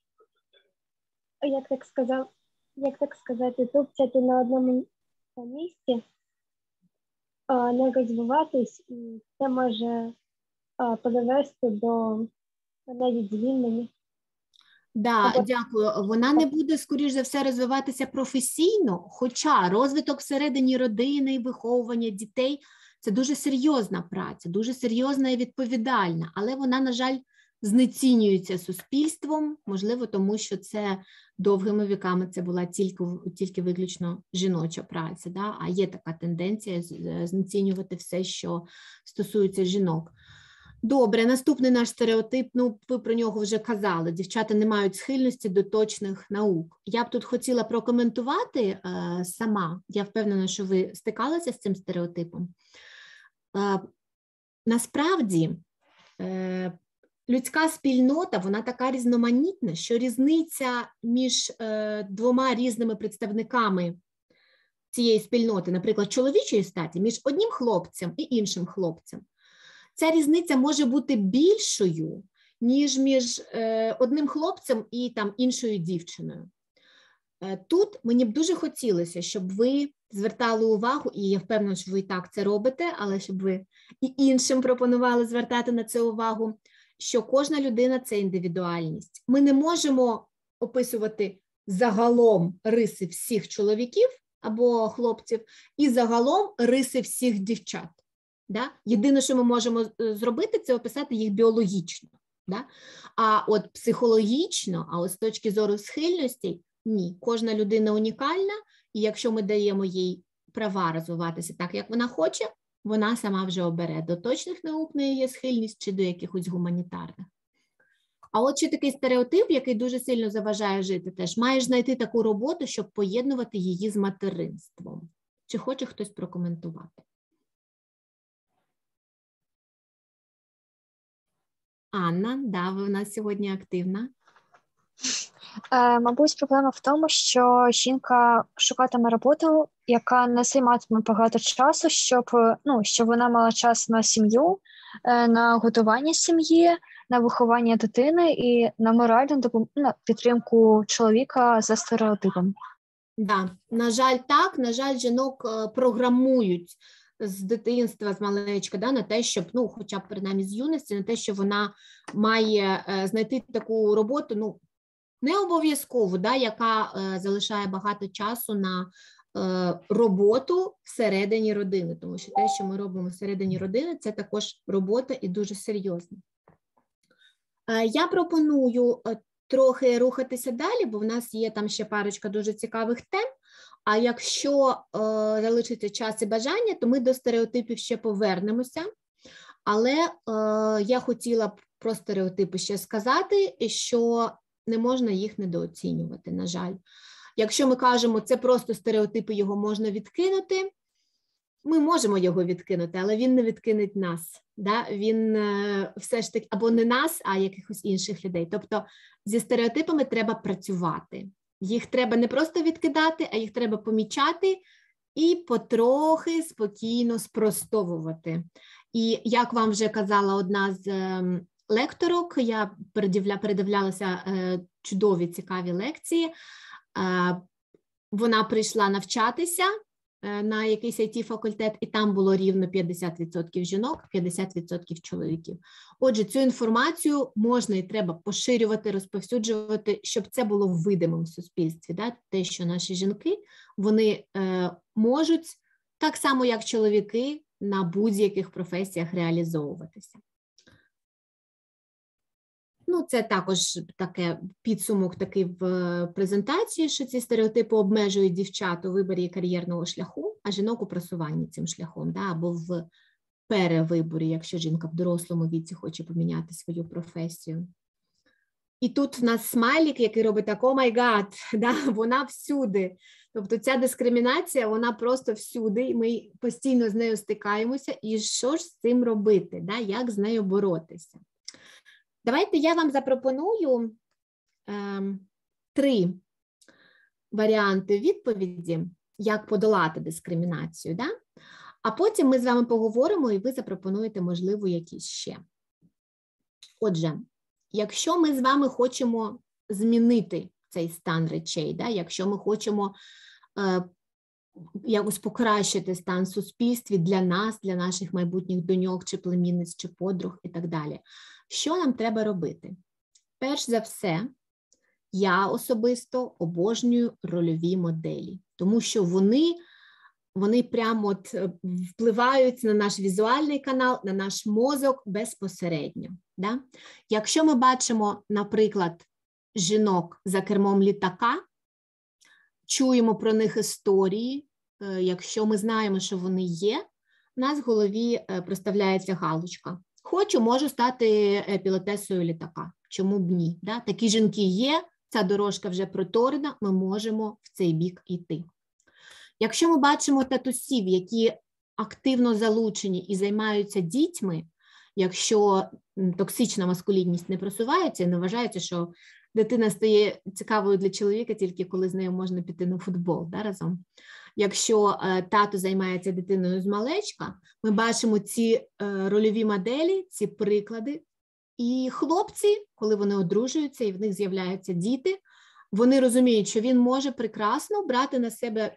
як так сказати, тупцяти на одному місці, не розвиватись, і це може привести до навіть звільнення. Да, дякую. Вона не буде, скоріш за все, розвиватися професійно, хоча розвиток всередині родини, виховування дітей – це дуже серйозна праця, дуже серйозна і відповідальна, але вона, на жаль, знецінюється суспільством, можливо, тому що це довгими віками це була тільки виключно жіноча праця, да? А є така тенденція знецінювати все, що стосується жінок. Добре, наступний наш стереотип, ну, ви про нього вже казали, дівчата не мають схильності до точних наук. Я б тут хотіла прокоментувати сама, я впевнена, що ви стикалися з цим стереотипом. Насправді, людська спільнота, вона така різноманітна, що різниця між двома різними представниками цієї спільноти, наприклад, чоловічої статі, між одним хлопцем і іншим хлопцем, ця різниця може бути більшою, ніж між одним хлопцем і там іншою дівчиною. Тут мені б дуже хотілося, щоб ви звертали увагу, і я впевнена, що ви і так це робите, але щоб ви і іншим пропонували звертати на це увагу, що кожна людина – це індивідуальність. Ми не можемо описувати загалом риси всіх чоловіків або хлопців і загалом риси всіх дівчат. Да? Єдине, що ми можемо зробити, це описати їх біологічно. Да? А от психологічно, а от з точки зору схильностей, ні. Кожна людина унікальна, і якщо ми даємо їй права розвиватися так, як вона хоче, вона сама вже обере, до точних наук в неї є схильність чи до якихось гуманітарних. А от ще такий стереотип, який дуже сильно заважає жити теж. Маєш знайти таку роботу, щоб поєднувати її з материнством. Чи хоче хтось прокоментувати? Анна, да, ви у нас сьогодні активна. Мабуть, проблема в тому, що жінка шукатиме роботу, яка не займатиме багато часу, щоб вона мала час на сім'ю, на готування сім'ї, на виховання дитини і на моральну підтримку чоловіка за стереотипом. Да, на жаль, так. На жаль, жінок програмують з дитинства, з малечка, да, на те, щоб, хоча б принаймні з юності, на те, що вона має знайти таку роботу, не обов'язково, да, яка залишає багато часу на роботу всередині родини, тому що те, що ми робимо всередині родини, це також робота і дуже серйозна. Я пропоную трохи рухатися далі, бо в нас є там ще парочка дуже цікавих тем, а якщо залишиться час і бажання, то ми до стереотипів ще повернемося, але я хотіла б про стереотипи ще сказати, що не можна їх недооцінювати, на жаль. Якщо ми кажемо, це просто стереотипи, його можна відкинути, ми можемо його відкинути, але він не відкинеть нас. Да? Він все ж таки, або не нас, а якихось інших людей. Тобто зі стереотипами треба працювати. Їх треба не просто відкидати, а їх треба помічати і потрохи спокійно спростовувати. І як вам вже казала одна з лекторок, я передивлялася чудові, цікаві лекції, вона прийшла навчатися на якийсь IT-факультет, і там було рівно 50% жінок, 50% чоловіків. Отже, цю інформацію можна і треба поширювати, розповсюджувати, щоб це було видимим в суспільстві. Да? Те, що наші жінки, вони можуть, так само як чоловіки, на будь-яких професіях реалізовуватися. Це також таке підсумок такий в презентації, що ці стереотипи обмежують дівчат у виборі кар'єрного шляху, а жінок у просуванні цим шляхом, да, або в перевиборі, якщо жінка в дорослому віці хоче поміняти свою професію. І тут в нас смайлік, який робить так, о май гад, да, вона всюди. Тобто ця дискримінація, вона просто всюди, і ми постійно з нею стикаємося, і що ж з цим робити, да, як з нею боротися. Давайте я вам запропоную 3 варіанти відповіді, як подолати дискримінацію, да? А потім ми з вами поговоримо, і ви запропонуєте, можливо, якісь ще. Отже, якщо ми з вами хочемо змінити цей стан речей, да? Якщо ми хочемо якось покращити стан в суспільстві для нас, для наших майбутніх доньок, чи племінниць, чи подруг і так далі, що нам треба робити? Перш за все, я особисто обожнюю рольові моделі, тому що вони прямо впливають на наш візуальний канал, на наш мозок безпосередньо. Да? Якщо ми бачимо, наприклад, жінок за кермом літака, чуємо про них історії, якщо ми знаємо, що вони є, у нас в голові проставляється галочка. Хочу, можу стати пілотесою літака. Чому б ні? Да? Такі жінки є, ця дорожка вже проторена, ми можемо в цей бік йти. Якщо ми бачимо татусів, які активно залучені і займаються дітьми, якщо токсична маскулінність не просувається, не вважається, що дитина стає цікавою для чоловіка тільки коли з нею можна піти на футбол, да, разом. Якщо тато займається дитиною з малечка, ми бачимо ці рольові моделі, ці приклади. І хлопці, коли вони одружуються і в них з'являються діти, вони розуміють, що він може прекрасно брати на себе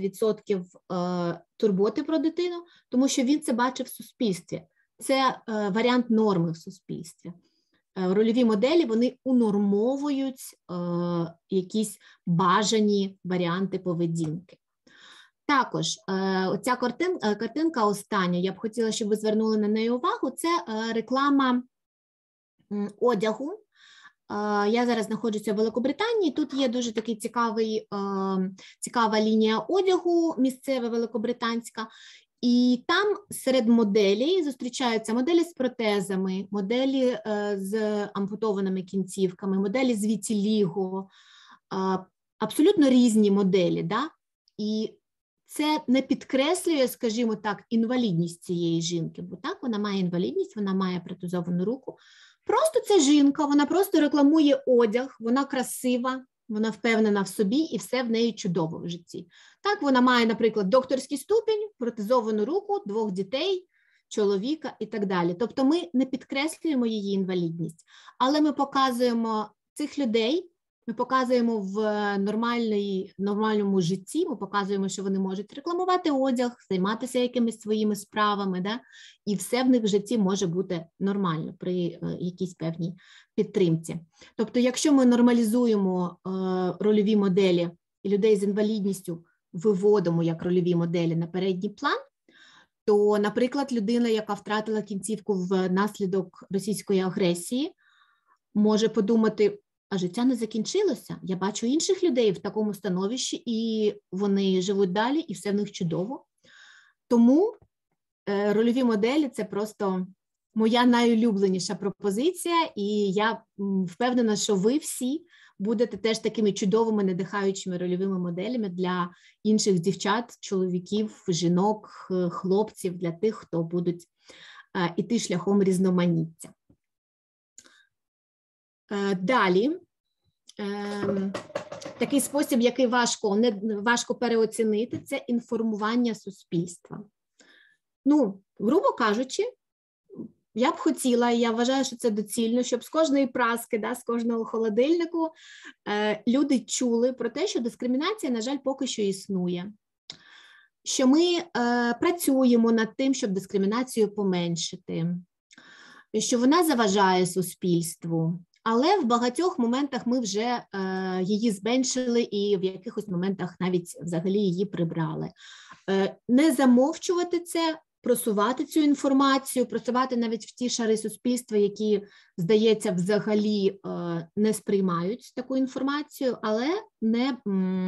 50% турботи про дитину, тому що він це бачив в суспільстві. Це варіант норми в суспільстві. Рольові моделі, вони унормовують якісь бажані варіанти поведінки. Також оця картинка остання, я б хотіла, щоб ви звернули на неї увагу, це реклама одягу. Я зараз знаходжуся в Великобританії, тут є дуже такий цікава лінія одягу, місцева великобританська, і там серед моделей зустрічаються моделі з протезами, моделі з ампутованими кінцівками, моделі з вітіліго, абсолютно різні моделі, да? І це не підкреслює, скажімо так, інвалідність цієї жінки, бо так, вона має інвалідність, вона має протезовану руку. Просто це жінка, вона просто рекламує одяг, вона красива, вона впевнена в собі і все в неї чудово в житті. Так, вона має, наприклад, докторський ступінь, протезовану руку, 2 дітей, чоловіка і так далі. Тобто ми не підкреслюємо її інвалідність, але ми показуємо цих людей, ми показуємо в нормальному житті, ми показуємо, що вони можуть рекламувати одяг, займатися якимись своїми справами, да? І все в них в житті може бути нормально при якійсь певній підтримці. Тобто, якщо ми нормалізуємо рольові моделі і людей з інвалідністю виводимо як рольові моделі на передній план, то, наприклад, людина, яка втратила кінцівку внаслідок російської агресії, може подумати, а життя не закінчилося, я бачу інших людей в такому становищі, і вони живуть далі, і все в них чудово. Тому рольові моделі – це просто моя найулюбленіша пропозиція, і я впевнена, що ви всі будете теж такими чудовими, надихаючими рольовими моделями для інших дівчат, чоловіків, жінок, хлопців, для тих, хто будуть іти шляхом різноманіття. Далі, такий спосіб, який важко переоцінити, це інформування суспільства. Ну, грубо кажучи, я б хотіла, і я вважаю, що це доцільно, щоб з кожної праски, да, з кожного холодильнику люди чули про те, що дискримінація, на жаль, поки що існує. Що ми працюємо над тим, щоб дискримінацію поменшити, що вона заважає суспільству. Але в багатьох моментах ми вже її зменшили і в якихось моментах навіть взагалі її прибрали. Не замовчувати це, просувати цю інформацію, просувати навіть в ті шари суспільства, які, здається, взагалі не сприймають таку інформацію, але не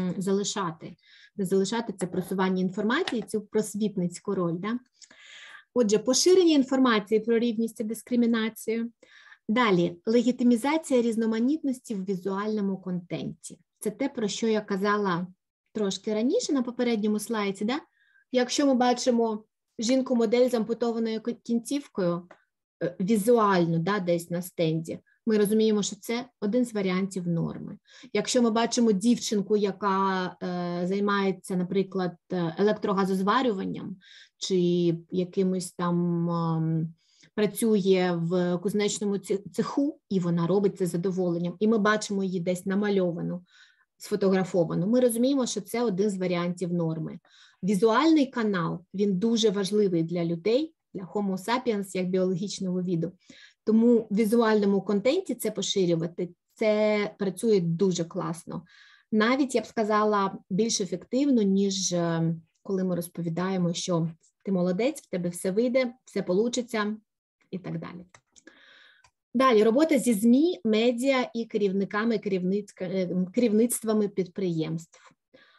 залишати це просування інформації, цю просвітницьку роль. Да? Отже, поширення інформації про рівність і дискримінацію. Далі, легітимізація різноманітності в візуальному контенті. Це те, про що я казала трошки раніше на попередньому слайді. Да? Якщо ми бачимо жінку-модель з ампутованою кінцівкою візуально, да, десь на стенді, ми розуміємо, що це один з варіантів норми. Якщо ми бачимо дівчинку, яка займається, наприклад, електрогазозварюванням чи якимось там працює в кузнечному цеху, і вона робить це з задоволенням, і ми бачимо її десь намальовану, сфотографовану, ми розуміємо, що це один з варіантів норми. Візуальний канал, він дуже важливий для людей, для Homo sapiens, як біологічного виду. Тому в візуальному контенті це поширювати, це працює дуже класно. Навіть, я б сказала, більш ефективно, ніж коли ми розповідаємо, що ти молодець, в тебе все вийде, все получиться і так далі. Далі, робота зі ЗМІ, медіа і керівниками, керівництвами підприємств.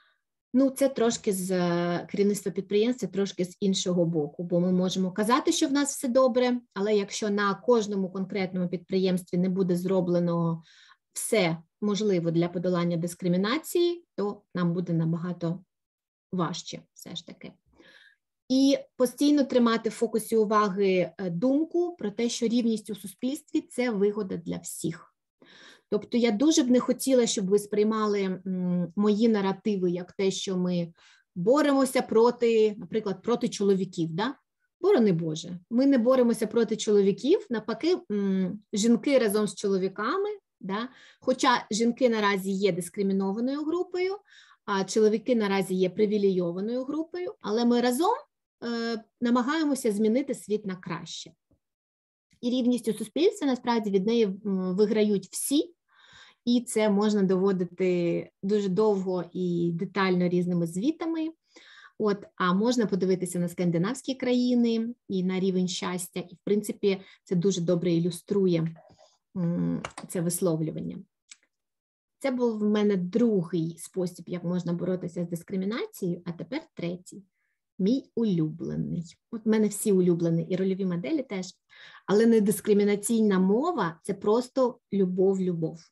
Ну, це трошки з керівництва підприємства, трошки з іншого боку, бо ми можемо казати, що в нас все добре, але якщо на кожному конкретному підприємстві не буде зроблено все можливе для подолання дискримінації, то нам буде набагато важче все ж таки. І постійно тримати в фокусі уваги думку про те, що рівність у суспільстві – це вигода для всіх. Тобто я дуже б не хотіла, щоб ви сприймали мої наративи як те, що ми боремося проти, наприклад, проти чоловіків. Да? Борони Боже, ми не боремося проти чоловіків, навпаки, жінки разом з чоловіками, да? Хоча жінки наразі є дискримінованою групою, а чоловіки наразі є привілейованою групою, але ми разом намагаємося змінити світ на краще. І рівність у суспільстві, насправді, від неї виграють всі, і це можна доводити дуже довго і детально різними звітами. А можна подивитися на скандинавські країни і на рівень щастя, і, в принципі, це дуже добре ілюструє це висловлювання. Це був в мене другий спосіб, як можна боротися з дискримінацією, а тепер третій. Мій улюблений. От в мене всі улюблені, і рольові моделі теж. Але недискримінаційна мова – це просто любов.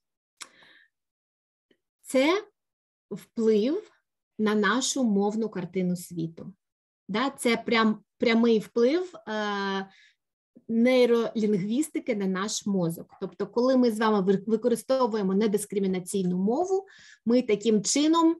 Це вплив на нашу мовну картину світу. Це прямий вплив нейролінгвістики на наш мозок. Тобто, коли ми з вами використовуємо недискримінаційну мову, ми таким чином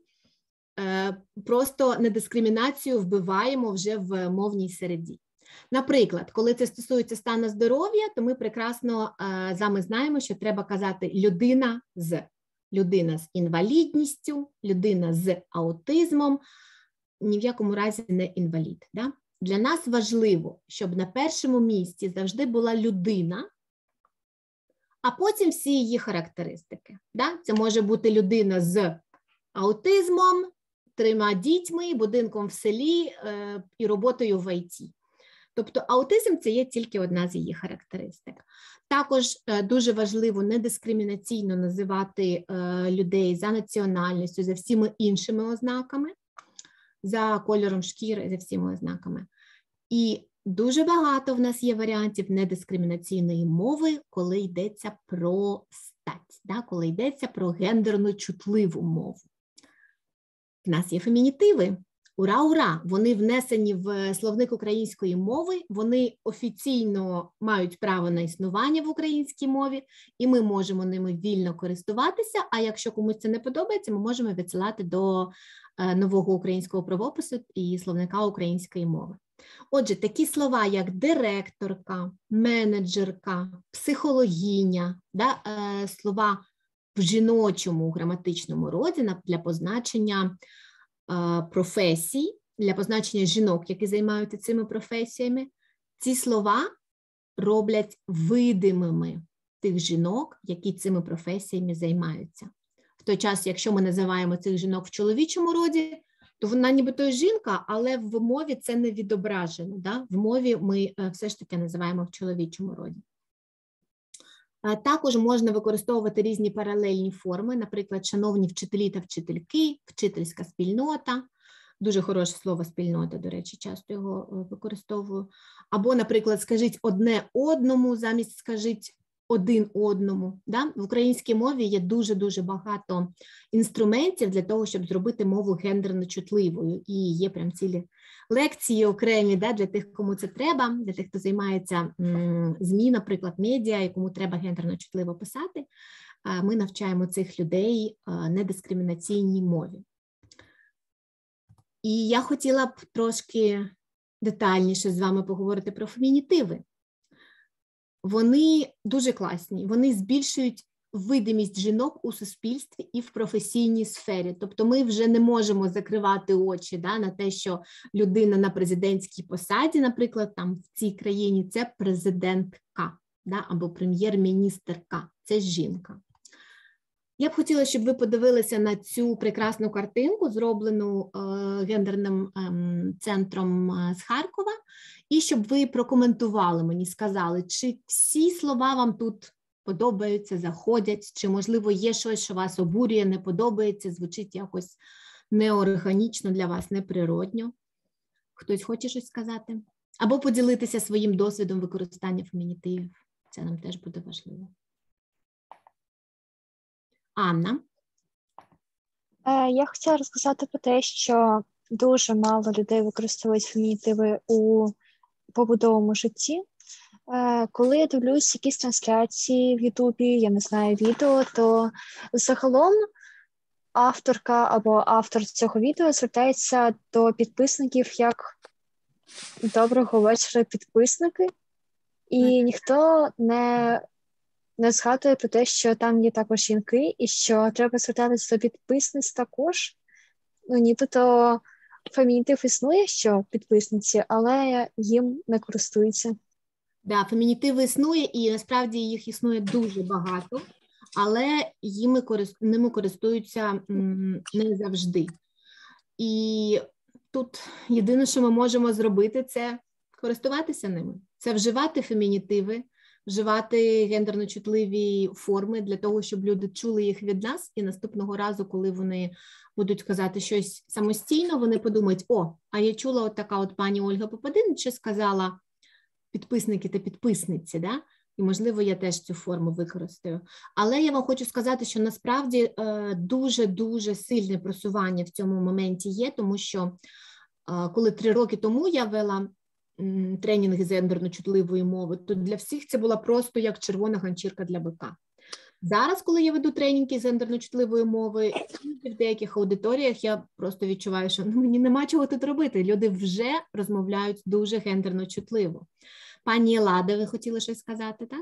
просто недискримінацію вбиваємо вже в мовній середі. Наприклад, коли це стосується стану здоров'я, то ми прекрасно з вами знаємо, що треба казати людина з інвалідністю, людина з аутизмом, ні в якому разі не інвалід. Да? Для нас важливо, щоб на першому місці завжди була людина, а потім всі її характеристики. Да? Це може бути людина з аутизмом, 3 дітьми, будинком в селі і роботою в ІТ. Тобто аутизм – це є тільки одна з її характеристик. Також дуже важливо недискримінаційно називати людей за національністю, за всіма іншими ознаками, за кольором шкіри, за всіма ознаками. І дуже багато в нас є варіантів недискримінаційної мови, коли йдеться про стать, коли йдеться про гендерно чутливу мову. В нас є фемінітиви. Ура-ура! Вони внесені в словник української мови, вони офіційно мають право на існування в українській мові, і ми можемо ними вільно користуватися, а якщо комусь це не подобається, ми можемо відсилати до нового українського правопису і словника української мови. Отже, такі слова, як директорка, менеджерка, психологиня, слова в жіночому граматичному роді для позначення професій, для позначення жінок, які займаються цими професіями, ці слова роблять видимими тих жінок, які цими професіями займаються. В той час, якщо ми називаємо цих жінок в чоловічому роді, то вона нібито й жінка, але в мові це не відображено. Да? В мові ми все ж таки називаємо в чоловічому роді. Також можна використовувати різні паралельні форми, наприклад, шановні вчителі та вчительки, вчительська спільнота, дуже хороше слово спільнота, до речі, часто його використовую. Або, наприклад, скажіть одне одному замість скажіть один одному. Да? В українській мові є дуже-дуже багато інструментів для того, щоб зробити мову гендерно чутливою. І є прям цілі лекції окремі, да, для тих, кому це треба, для тих, хто займається ЗМІ, наприклад, медіа, і кому треба гендерно чутливо писати. Ми навчаємо цих людей недискримінаційній мові. І я хотіла б трошки детальніше з вами поговорити про фемінітиви. Вони дуже класні, вони збільшують видимість жінок у суспільстві і в професійній сфері. Тобто ми вже не можемо закривати очі на те, що людина на президентській посаді, наприклад, там в цій країні, це президентка або прем'єр-міністерка, це жінка. Я б хотіла, щоб ви подивилися на цю прекрасну картинку, зроблену гендерним центром з Харкова, і щоб ви прокоментували мені, сказали, чи всі слова вам тут подобаються, заходять, чи, можливо, є щось, що вас обурює, не подобається, звучить якось неорганічно для вас, неприродньо. Хтось хоче щось сказати? Або поділитися своїм досвідом використання фемінітивів. Це нам теж буде важливо. Анна? Я хотіла розказати про те, що дуже мало людей використовують фемінітиви у побутовому житті. Коли я дивлюсь якісь трансляції в Ютубі, я не знаю, відео, то загалом авторка або автор цього відео звертається до підписників як «Доброго вечора, підписники», і ніхто не згадує про те, що там є також жінки, і що треба звертатися до підписниць також. Ну, нібито фемінітив існує, що підписниці, але їм не користуються. Да, фемінітиви існує, і насправді їх існує дуже багато, але ними користуються не завжди. І тут єдине, що ми можемо зробити, це користуватися ними. Це вживати фемінітиви, вживати гендерно-чутливі форми для того, щоб люди чули їх від нас, і наступного разу, коли вони будуть казати щось самостійно, вони подумають: о, а я чула от така от пані Ольга Попадинець, що сказала підписники та підписниці, да? І, можливо, я теж цю форму використаю. Але я вам хочу сказати, що насправді дуже-дуже сильне просування в цьому моменті є, тому що коли 3 роки тому я вела тренінги з гендерно-чутливої мови, то для всіх це була просто як червона ганчірка для бика. Зараз, коли я веду тренінги з гендерно-чутливої мови, в деяких аудиторіях я просто відчуваю, що мені нема чого тут робити. Люди вже розмовляють дуже гендерно-чутливо. Пані Елада, ви хотіли щось сказати, так?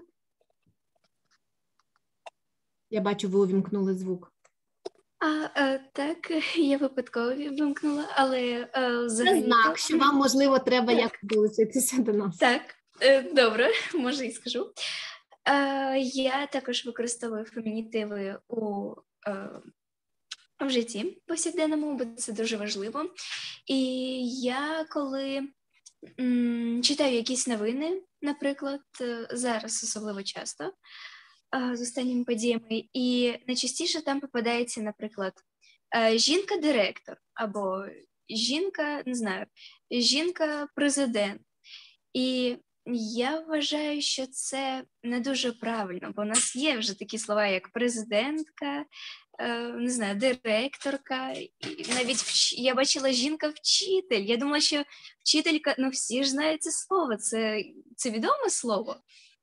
Я бачу, ви увімкнули звук. Так, я випадково вимкнула, але взагалі... Це знак, що вам, можливо, треба якось долучитися до нас. Так, добре, може і скажу. Я також використовую фемінітиви в житті повсякденному, бо це дуже важливо. І я коли читаю якісь новини, наприклад, зараз особливо часто, з останніми подіями, і найчастіше там попадається, наприклад, жінка-директор, або жінка, не знаю, жінка-президент. І я вважаю, що це не дуже правильно, бо у нас є вже такі слова, як президентка, не знаю, директорка, і навіть я бачила жінка-вчитель. Я думала, що вчителька, ну всі ж знають це слово, це відоме слово.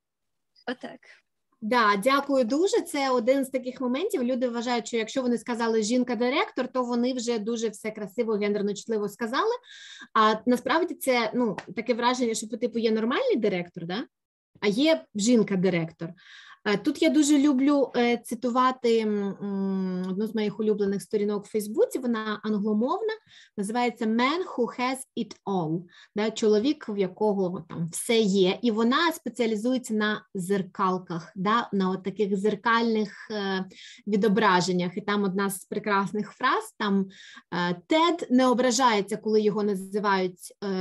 Отак. Да, дякую дуже. Це один з таких моментів. Люди вважають, що якщо вони сказали жінка-директор, то вони вже дуже все красиво, гендерно-чутливо сказали. А насправді це, ну, таке враження, що по типу є нормальний директор, да? А є жінка-директор. Тут я дуже люблю цитувати одну з моїх улюблених сторінок у Фейсбуці, вона англомовна, називається «Man who has it all», да, чоловік, в якого там все є, і вона спеціалізується на зеркалках, да, на от таких зеркальних відображеннях, і там одна з прекрасних фраз, там Тед не ображається, коли його називають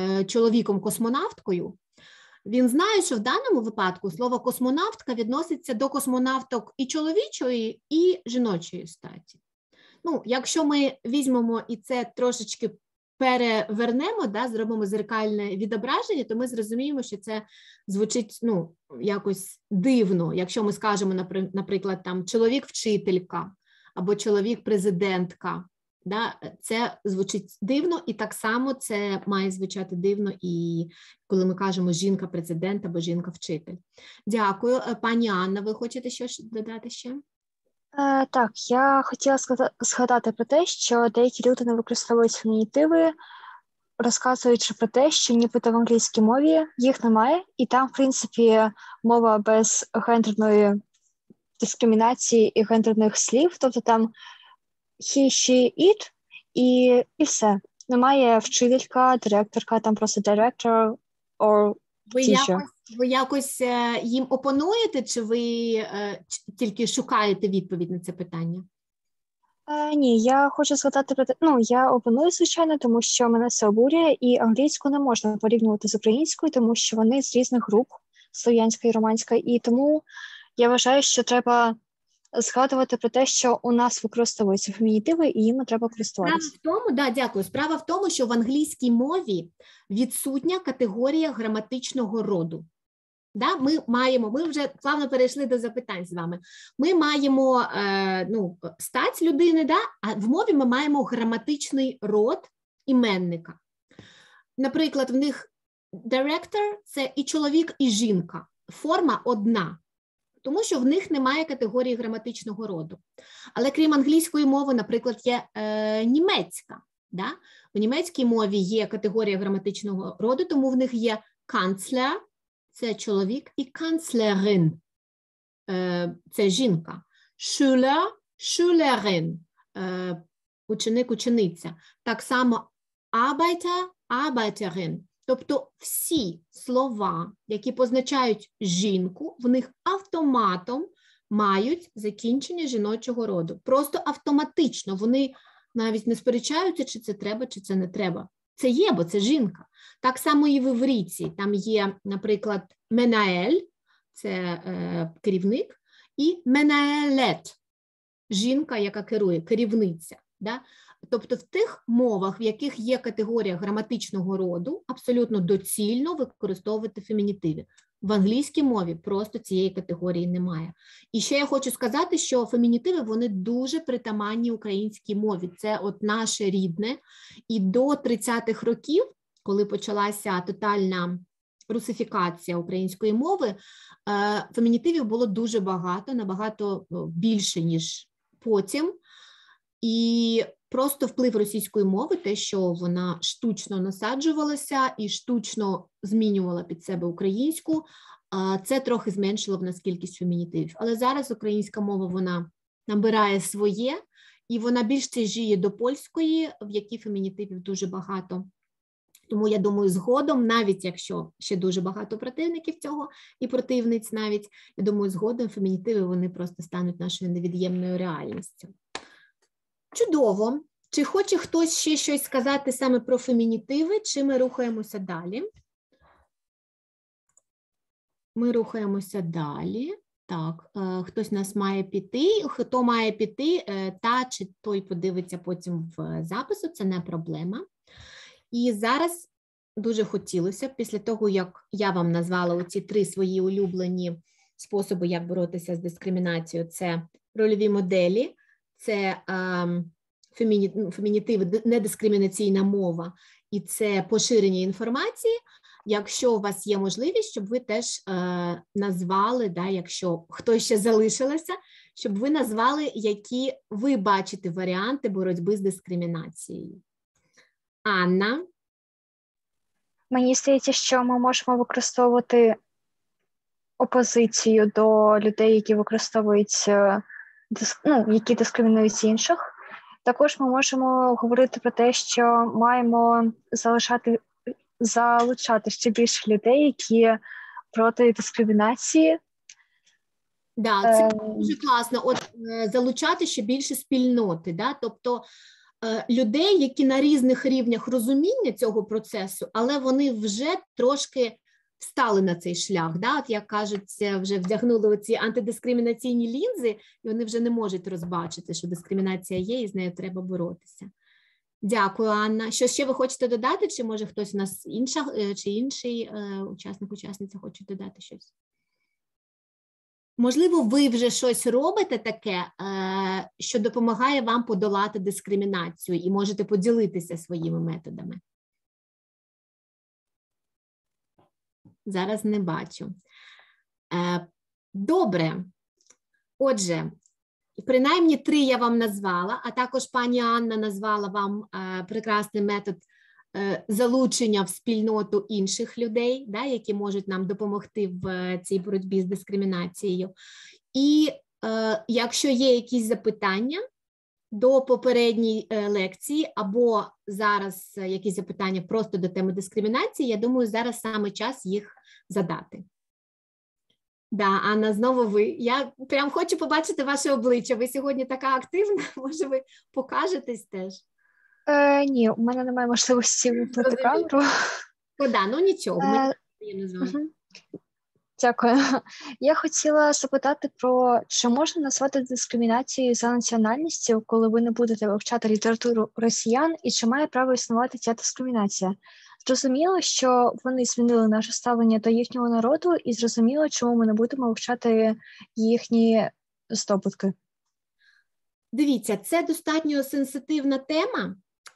чоловіком-космонавткою. Він знає, що в даному випадку слово «космонавтка» відноситься до космонавток і чоловічої, і жіночої статі. Ну, якщо ми візьмемо і це трошечки перевернемо, да, зробимо зеркальне відображення, то ми зрозуміємо, що це звучить, ну, якось дивно. Якщо ми скажемо, наприклад, там чоловік-вчителька або чоловік-президентка, да, це звучить дивно, і так само це має звучати дивно, і коли ми кажемо жінка-президент або жінка-вчитель. Дякую. Пані Анна, ви хочете щось додати ще? Так, я хотіла згадати про те, що деякі люди не використовують фемінітиви, розказуючи про те, що нібито в англійській мові їх немає, і там, в принципі, мова без гендерної дискримінації і гендерних слів, тобто там he, she, it, і все. Немає вчителька, директорка, там просто director or teacher. Ви якось їм опонуєте, чи ви тільки шукаєте відповідь на це питання? Ні, я хочу згадати про те, ну, я опоную, звичайно, тому що мене це обурює, і англійську не можна порівнювати з українською, тому що вони з різних груп, слов'янська і романська, і тому я вважаю, що треба згадувати про те, що у нас використовуються фемінітиви, і їми треба користуватися. Дякую. Справа в тому, що в англійській мові відсутня категорія граматичного роду. Да? Ми вже плавно перейшли до запитань з вами. Ми маємо стать людини, да? А в мові ми маємо граматичний род іменника. Наприклад, в них director – це і чоловік, і жінка. Форма одна, тому що в них немає категорії граматичного роду. Але крім англійської мови, наприклад, є німецька. Да? У німецькій мові є категорія граматичного роду, тому в них є канцлер – це чоловік, і канцлерин – це жінка. Шулер – шулерин, ученик, учениця. Так само arbeiter – arbeiterin. Тобто всі слова, які позначають жінку, в них автоматом мають закінчення жіночого роду. Просто автоматично. Вони навіть не сперечаються, чи це треба, чи це не треба. Це є, бо це жінка. Так само і в івриті. Там є, наприклад, менаель, це керівник, і менаелет, жінка, яка керує, керівниця. Да? Тобто в тих мовах, в яких є категорія граматичного роду, абсолютно доцільно використовувати фемінітиви. В англійській мові просто цієї категорії немає. І ще я хочу сказати, що фемінітиви, вони дуже притаманні українській мові. Це от наше рідне. І до 30-х років, коли почалася тотальна русифікація української мови, фемінітивів було дуже багато, набагато більше, ніж потім. І просто вплив російської мови, те, що вона штучно насаджувалася і штучно змінювала під себе українську, це трохи зменшило в нас кількість фемінітивів. Але зараз українська мова, вона набирає своє, і вона більш тяжіє до польської, в якій фемінітивів дуже багато. Тому, я думаю, згодом, навіть якщо ще дуже багато противників цього, і противниць навіть, я думаю, згодом фемінітиви, вони просто стануть нашою невід'ємною реальністю. Чудово. Чи хоче хтось ще щось сказати саме про фемінітиви, чи ми рухаємося далі? Ми рухаємося далі. Так, хтось нас має піти. Хто має піти, та чи той подивиться потім в запису, це не проблема. І зараз дуже хотілося, після того, як я вам назвала оці 3 свої улюблені способи, як боротися з дискримінацією, це рольові моделі, це фемінітив, недискримінаційна мова, і це поширення інформації. Якщо у вас є можливість, щоб ви теж назвали, да, якщо хтось ще залишилося, щоб ви назвали, які ви бачите варіанти боротьби з дискримінацією. Анна? Мені здається, що ми можемо використовувати опозицію до людей, які використовують, які дискримінують інших. Також ми можемо говорити про те, що маємо залучати ще більше людей, які проти дискримінації. Да, це дуже класно. От залучати ще більше спільноти, да? Тобто людей, які на різних рівнях розуміння цього процесу, але вони вже трошки встали на цей шлях, да? От, як кажуть, вже вдягнули оці антидискримінаційні лінзи, і вони вже не можуть розбачити, що дискримінація є, і з нею треба боротися. Дякую, Анна. Що ще ви хочете додати? Чи може хтось у нас чи інший учасник-учасниця хоче додати щось? Можливо, ви вже щось робите таке, що допомагає вам подолати дискримінацію, і можете поділитися своїми методами. Зараз не бачу. Добре. Отже, принаймні 3 я вам назвала, а також пані Анна назвала вам прекрасний метод залучення в спільноту інших людей, да, які можуть нам допомогти в цій боротьбі з дискримінацією. І якщо є якісь запитання до попередньої лекції, або зараз якісь запитання просто до теми дискримінації, я думаю, зараз саме час їх задати. Да, Анна, знову ви. Я прям хочу побачити ваше обличчя. Ви сьогодні така активна, може ви покажетесь теж? Ні, у мене немає можливості вимкнути камеру. Да, ну нічого. Дякую. Я хотіла запитати про, чи можна назвати дискримінацією за національністю, коли ви не будете вивчати літературу росіян, і чи має право існувати ця дискримінація? Зрозуміло, що вони змінили наше ставлення до їхнього народу, і зрозуміло, чому ми не будемо вивчати їхні здобутки. Дивіться, це достатньо сенситивна тема.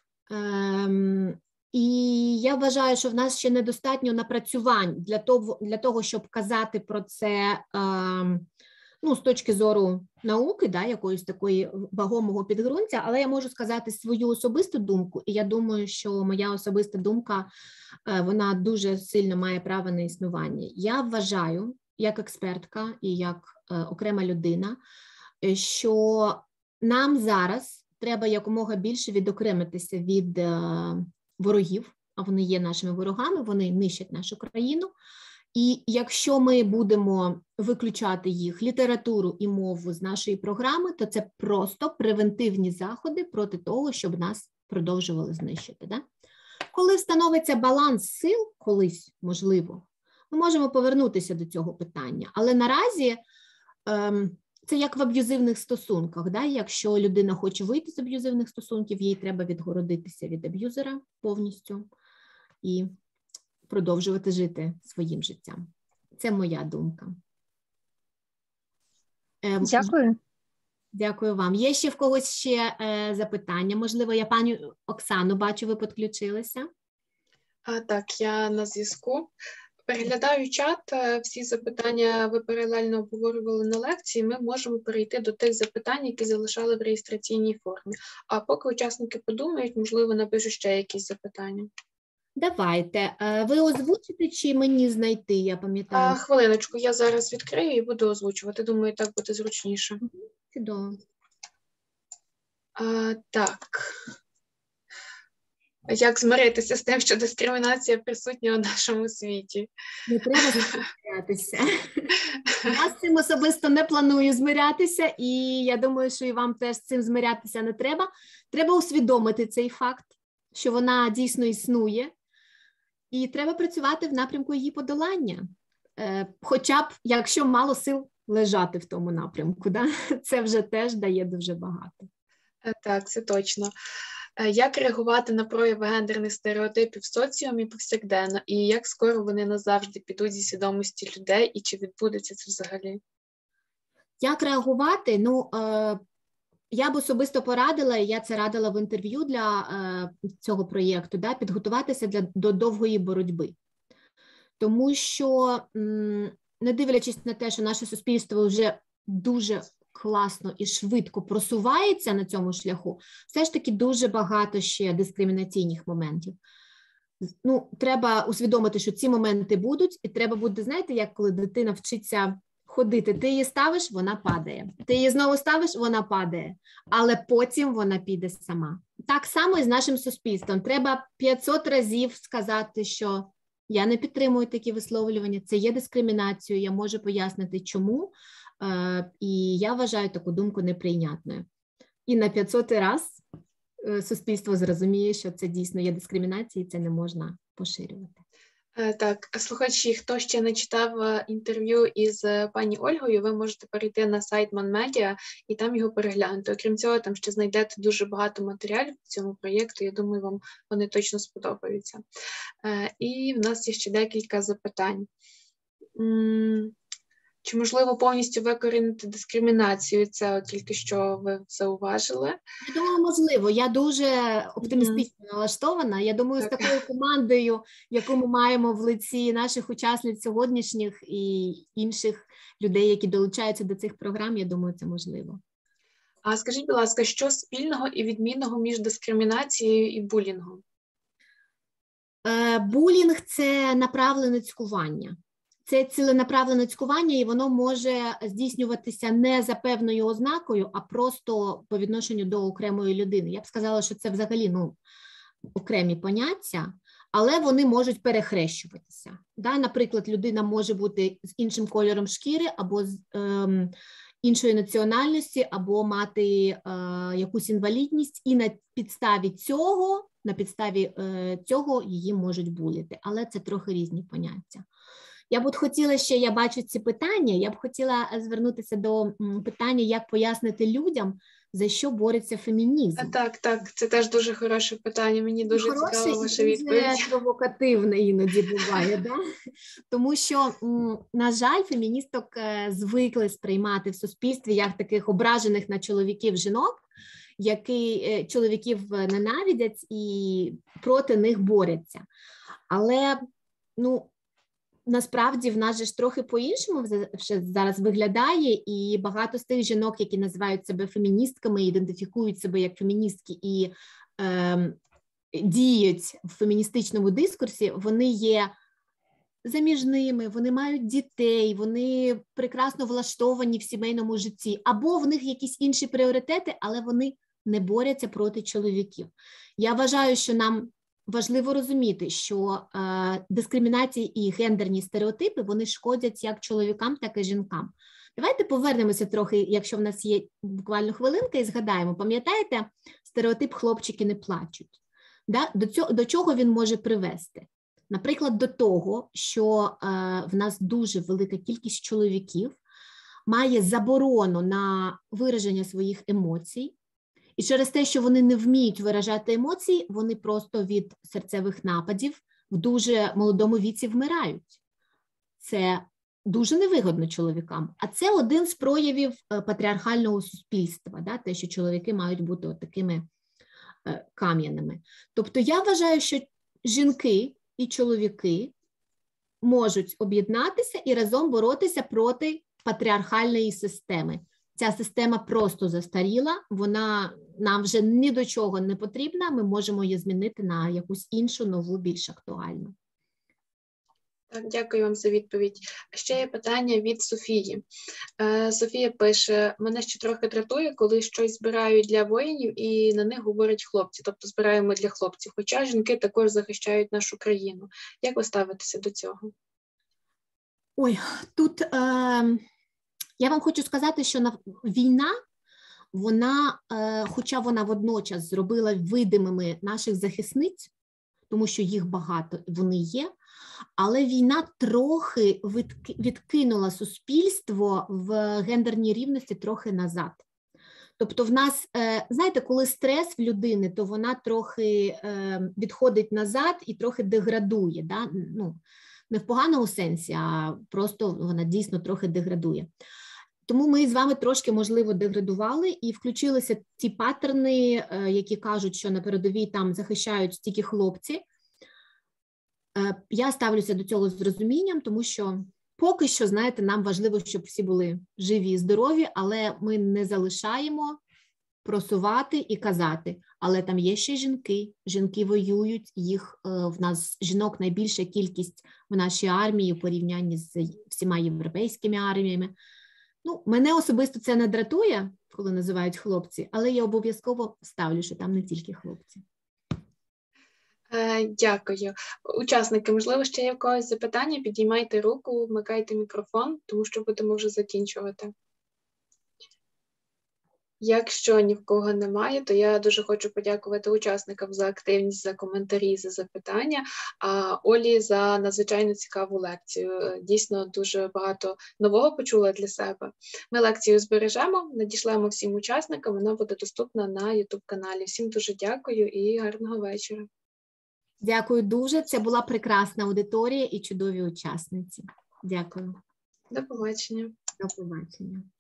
І я вважаю, що в нас ще недостатньо напрацювань для того, щоб казати про це з точки зору науки, якоїсь такої вагомого підґрунтя, але я можу сказати свою особисту думку, і я думаю, що моя особиста думка, вона дуже сильно має право на існування. Я вважаю, як експертка і як окрема людина, що нам зараз треба якомога більше відокремитися від ворогів, а вони є нашими ворогами, вони нищать нашу країну. І якщо ми будемо виключати їх літературу і мову з нашої програми, то це просто превентивні заходи проти того, щоб нас продовжували знищити. Да? Коли встановиться баланс сил, колись, можливо, ми можемо повернутися до цього питання. Але наразі це як в аб'юзивних стосунках. Да? Якщо людина хоче вийти з аб'юзивних стосунків, їй треба відгородитися від аб'юзера повністю і продовжувати жити своїм життям. Це моя думка. Дякую. Дякую вам. Є ще в когось ще запитання? Можливо, я пані Оксану бачу, ви підключилися. Так, я на зв'язку. Переглядаю чат, всі запитання ви паралельно обговорювали на лекції, ми можемо перейти до тих запитань, які залишали в реєстраційній формі. А поки учасники подумають, можливо, напишуть ще якісь запитання. Давайте. Ви озвучите чи мені знайти, я пам'ятаю? Хвилиночку, я зараз відкрию і буду озвучувати. Думаю, так буде зручніше. Чудово. Так. Як змиритися з тим, що дискримінація присутня у нашому світі? Не треба змирятися. Я з цим особисто не планую змирятися, і я думаю, що і вам теж з цим змирятися не треба. Треба усвідомити цей факт, що вона дійсно існує, і треба працювати в напрямку її подолання. Хоча б, якщо мало сил лежати в тому напрямку, да? Це вже теж дає дуже багато. Так, це точно. Як реагувати на прояви гендерних стереотипів в соціумі повсякденно, і як скоро вони назавжди підуть зі свідомості людей, і чи відбудеться це взагалі? Як реагувати? Я б особисто порадила, і я це радила в інтерв'ю для цього проєкту, підготуватися до довгої боротьби. Тому що, не дивлячись на те, що наше суспільство вже дуже класно і швидко просувається на цьому шляху, все ж таки дуже багато ще дискримінаційних моментів. Треба усвідомити, що ці моменти будуть, і треба буде, знаєте, як коли дитина вчиться ходити, ти її ставиш, вона падає. Ти її знову ставиш, вона падає. Але потім вона піде сама. Так само і з нашим суспільством. Треба 500 разів сказати, що я не підтримую такі висловлювання, це є дискримінацією, я можу пояснити, чому. І я вважаю таку думку неприйнятною. І на 500-й раз суспільство зрозуміє, що це дійсно є дискримінація, і це не можна поширювати. Так, слухачі, хто ще не читав інтерв'ю із пані Ольгою, ви можете перейти на сайт ManMedia і там його переглянути. Окрім цього, там ще знайдете дуже багато матеріалів в цьому проєкту, я думаю, вам вони точно сподобаються. І в нас є ще декілька запитань. Чи можливо повністю викорінити дискримінацію? Це тільки що ви зауважили. Я думаю, можливо. Я дуже оптимістично налаштована. Я думаю, з такою командою, яку ми маємо в лиці наших учасниць сьогоднішніх і інших людей, які долучаються до цих програм, я думаю, це можливо. А скажіть, будь ласка, що спільного і відмінного між дискримінацією і булінгом? Булінг – це направлене цькування. Це ціленаправлене цькування, і воно може здійснюватися не за певною ознакою, а просто по відношенню до окремої людини. Я б сказала, що це взагалі окремі поняття, але вони можуть перехрещуватися. Наприклад, людина може бути з іншим кольором шкіри, або з іншої національності, або мати якусь інвалідність, і на підставі цього її можуть булити. Але це трохи різні поняття. Я б хотіла ще, я бачу ці питання, я б хотіла звернутися до питання, як пояснити людям, за що бореться фемінізм. Так, це теж дуже хороше питання, мені дуже цікава ваша відповідь. Дуже провокативне іноді буває, да? Тому що, на жаль, феміністок звикли сприймати в суспільстві як таких ображених на чоловіків жінок, які чоловіків ненавидять і проти них борються. Але, насправді в нас же ж трохи по-іншому зараз виглядає, і багато з тих жінок, які називають себе феміністками, ідентифікують себе як феміністки і діють в феміністичному дискурсі, вони є заміжними, вони мають дітей, вони прекрасно влаштовані в сімейному житті, або в них якісь інші пріоритети, але вони не борються проти чоловіків. Я вважаю, що нам важливо розуміти, що дискримінація і гендерні стереотипи, вони шкодять як чоловікам, так і жінкам. Давайте повернемося трохи, якщо в нас є буквально хвилинка, і згадаємо. Пам'ятаєте стереотип «хлопчики не плачуть»? Да? До чого він може привести? Наприклад, до того, що в нас дуже велика кількість чоловіків має заборону на вираження своїх емоцій, і через те, що вони не вміють виражати емоції, вони просто від серцевих нападів в дуже молодому віці вмирають. Це дуже невигодно чоловікам. А це один з проявів патріархального суспільства, да? Те, що чоловіки мають бути такими кам'яними. Тобто я вважаю, що жінки і чоловіки можуть об'єднатися і разом боротися проти патріархальної системи. Ця система просто застаріла, вона нам вже ні до чого не потрібна, ми можемо її змінити на якусь іншу, нову, більш актуальну. Так, дякую вам за відповідь. Ще є питання від Софії. Софія пише: мене ще трохи дратує, коли щось збирають для воїнів і на них говорять хлопці, тобто збираємо для хлопців, хоча жінки також захищають нашу країну. Як ви ставитеся до цього? Ой, тут я вам хочу сказати, що війна, вона, хоча вона водночас зробила видимими наших захисниць, тому що їх багато, вони є, але війна трохи відкинула суспільство в гендерній рівності трохи назад. Тобто в нас, знаєте, коли стрес в людини, то вона трохи відходить назад і трохи деградує, да? Не в поганому сенсі, а просто вона дійсно трохи деградує. Тому ми з вами трошки, можливо, деградували і включилися ті паттерни, які кажуть, що на передовій там захищають тільки хлопці. Я ставлюся до цього з розумінням, тому що поки що, знаєте, нам важливо, щоб всі були живі і здорові, але ми не залишаємо просувати і казати. Але там є ще жінки, жінки воюють, їх в нас жінок найбільша кількість в нашій армії у порівнянні з всіма європейськими арміями. Мене особисто це не дратує, коли називають хлопці, але я обов'язково ставлю, що там не тільки хлопці. Дякую. Учасники, можливо, ще є в когось запитання? Підіймайте руку, вмикайте мікрофон, тому що будемо вже закінчувати. Якщо ні в кого немає, то я дуже хочу подякувати учасникам за активність, за коментарі, за запитання, а Олі за надзвичайно цікаву лекцію. Дійсно, дуже багато нового почула для себе. Ми лекцію збережемо, надішлемо всім учасникам, вона буде доступна на YouTube-каналі. Всім дуже дякую і гарного вечора. Дякую дуже. Це була прекрасна аудиторія і чудові учасниці. Дякую. До побачення. До побачення.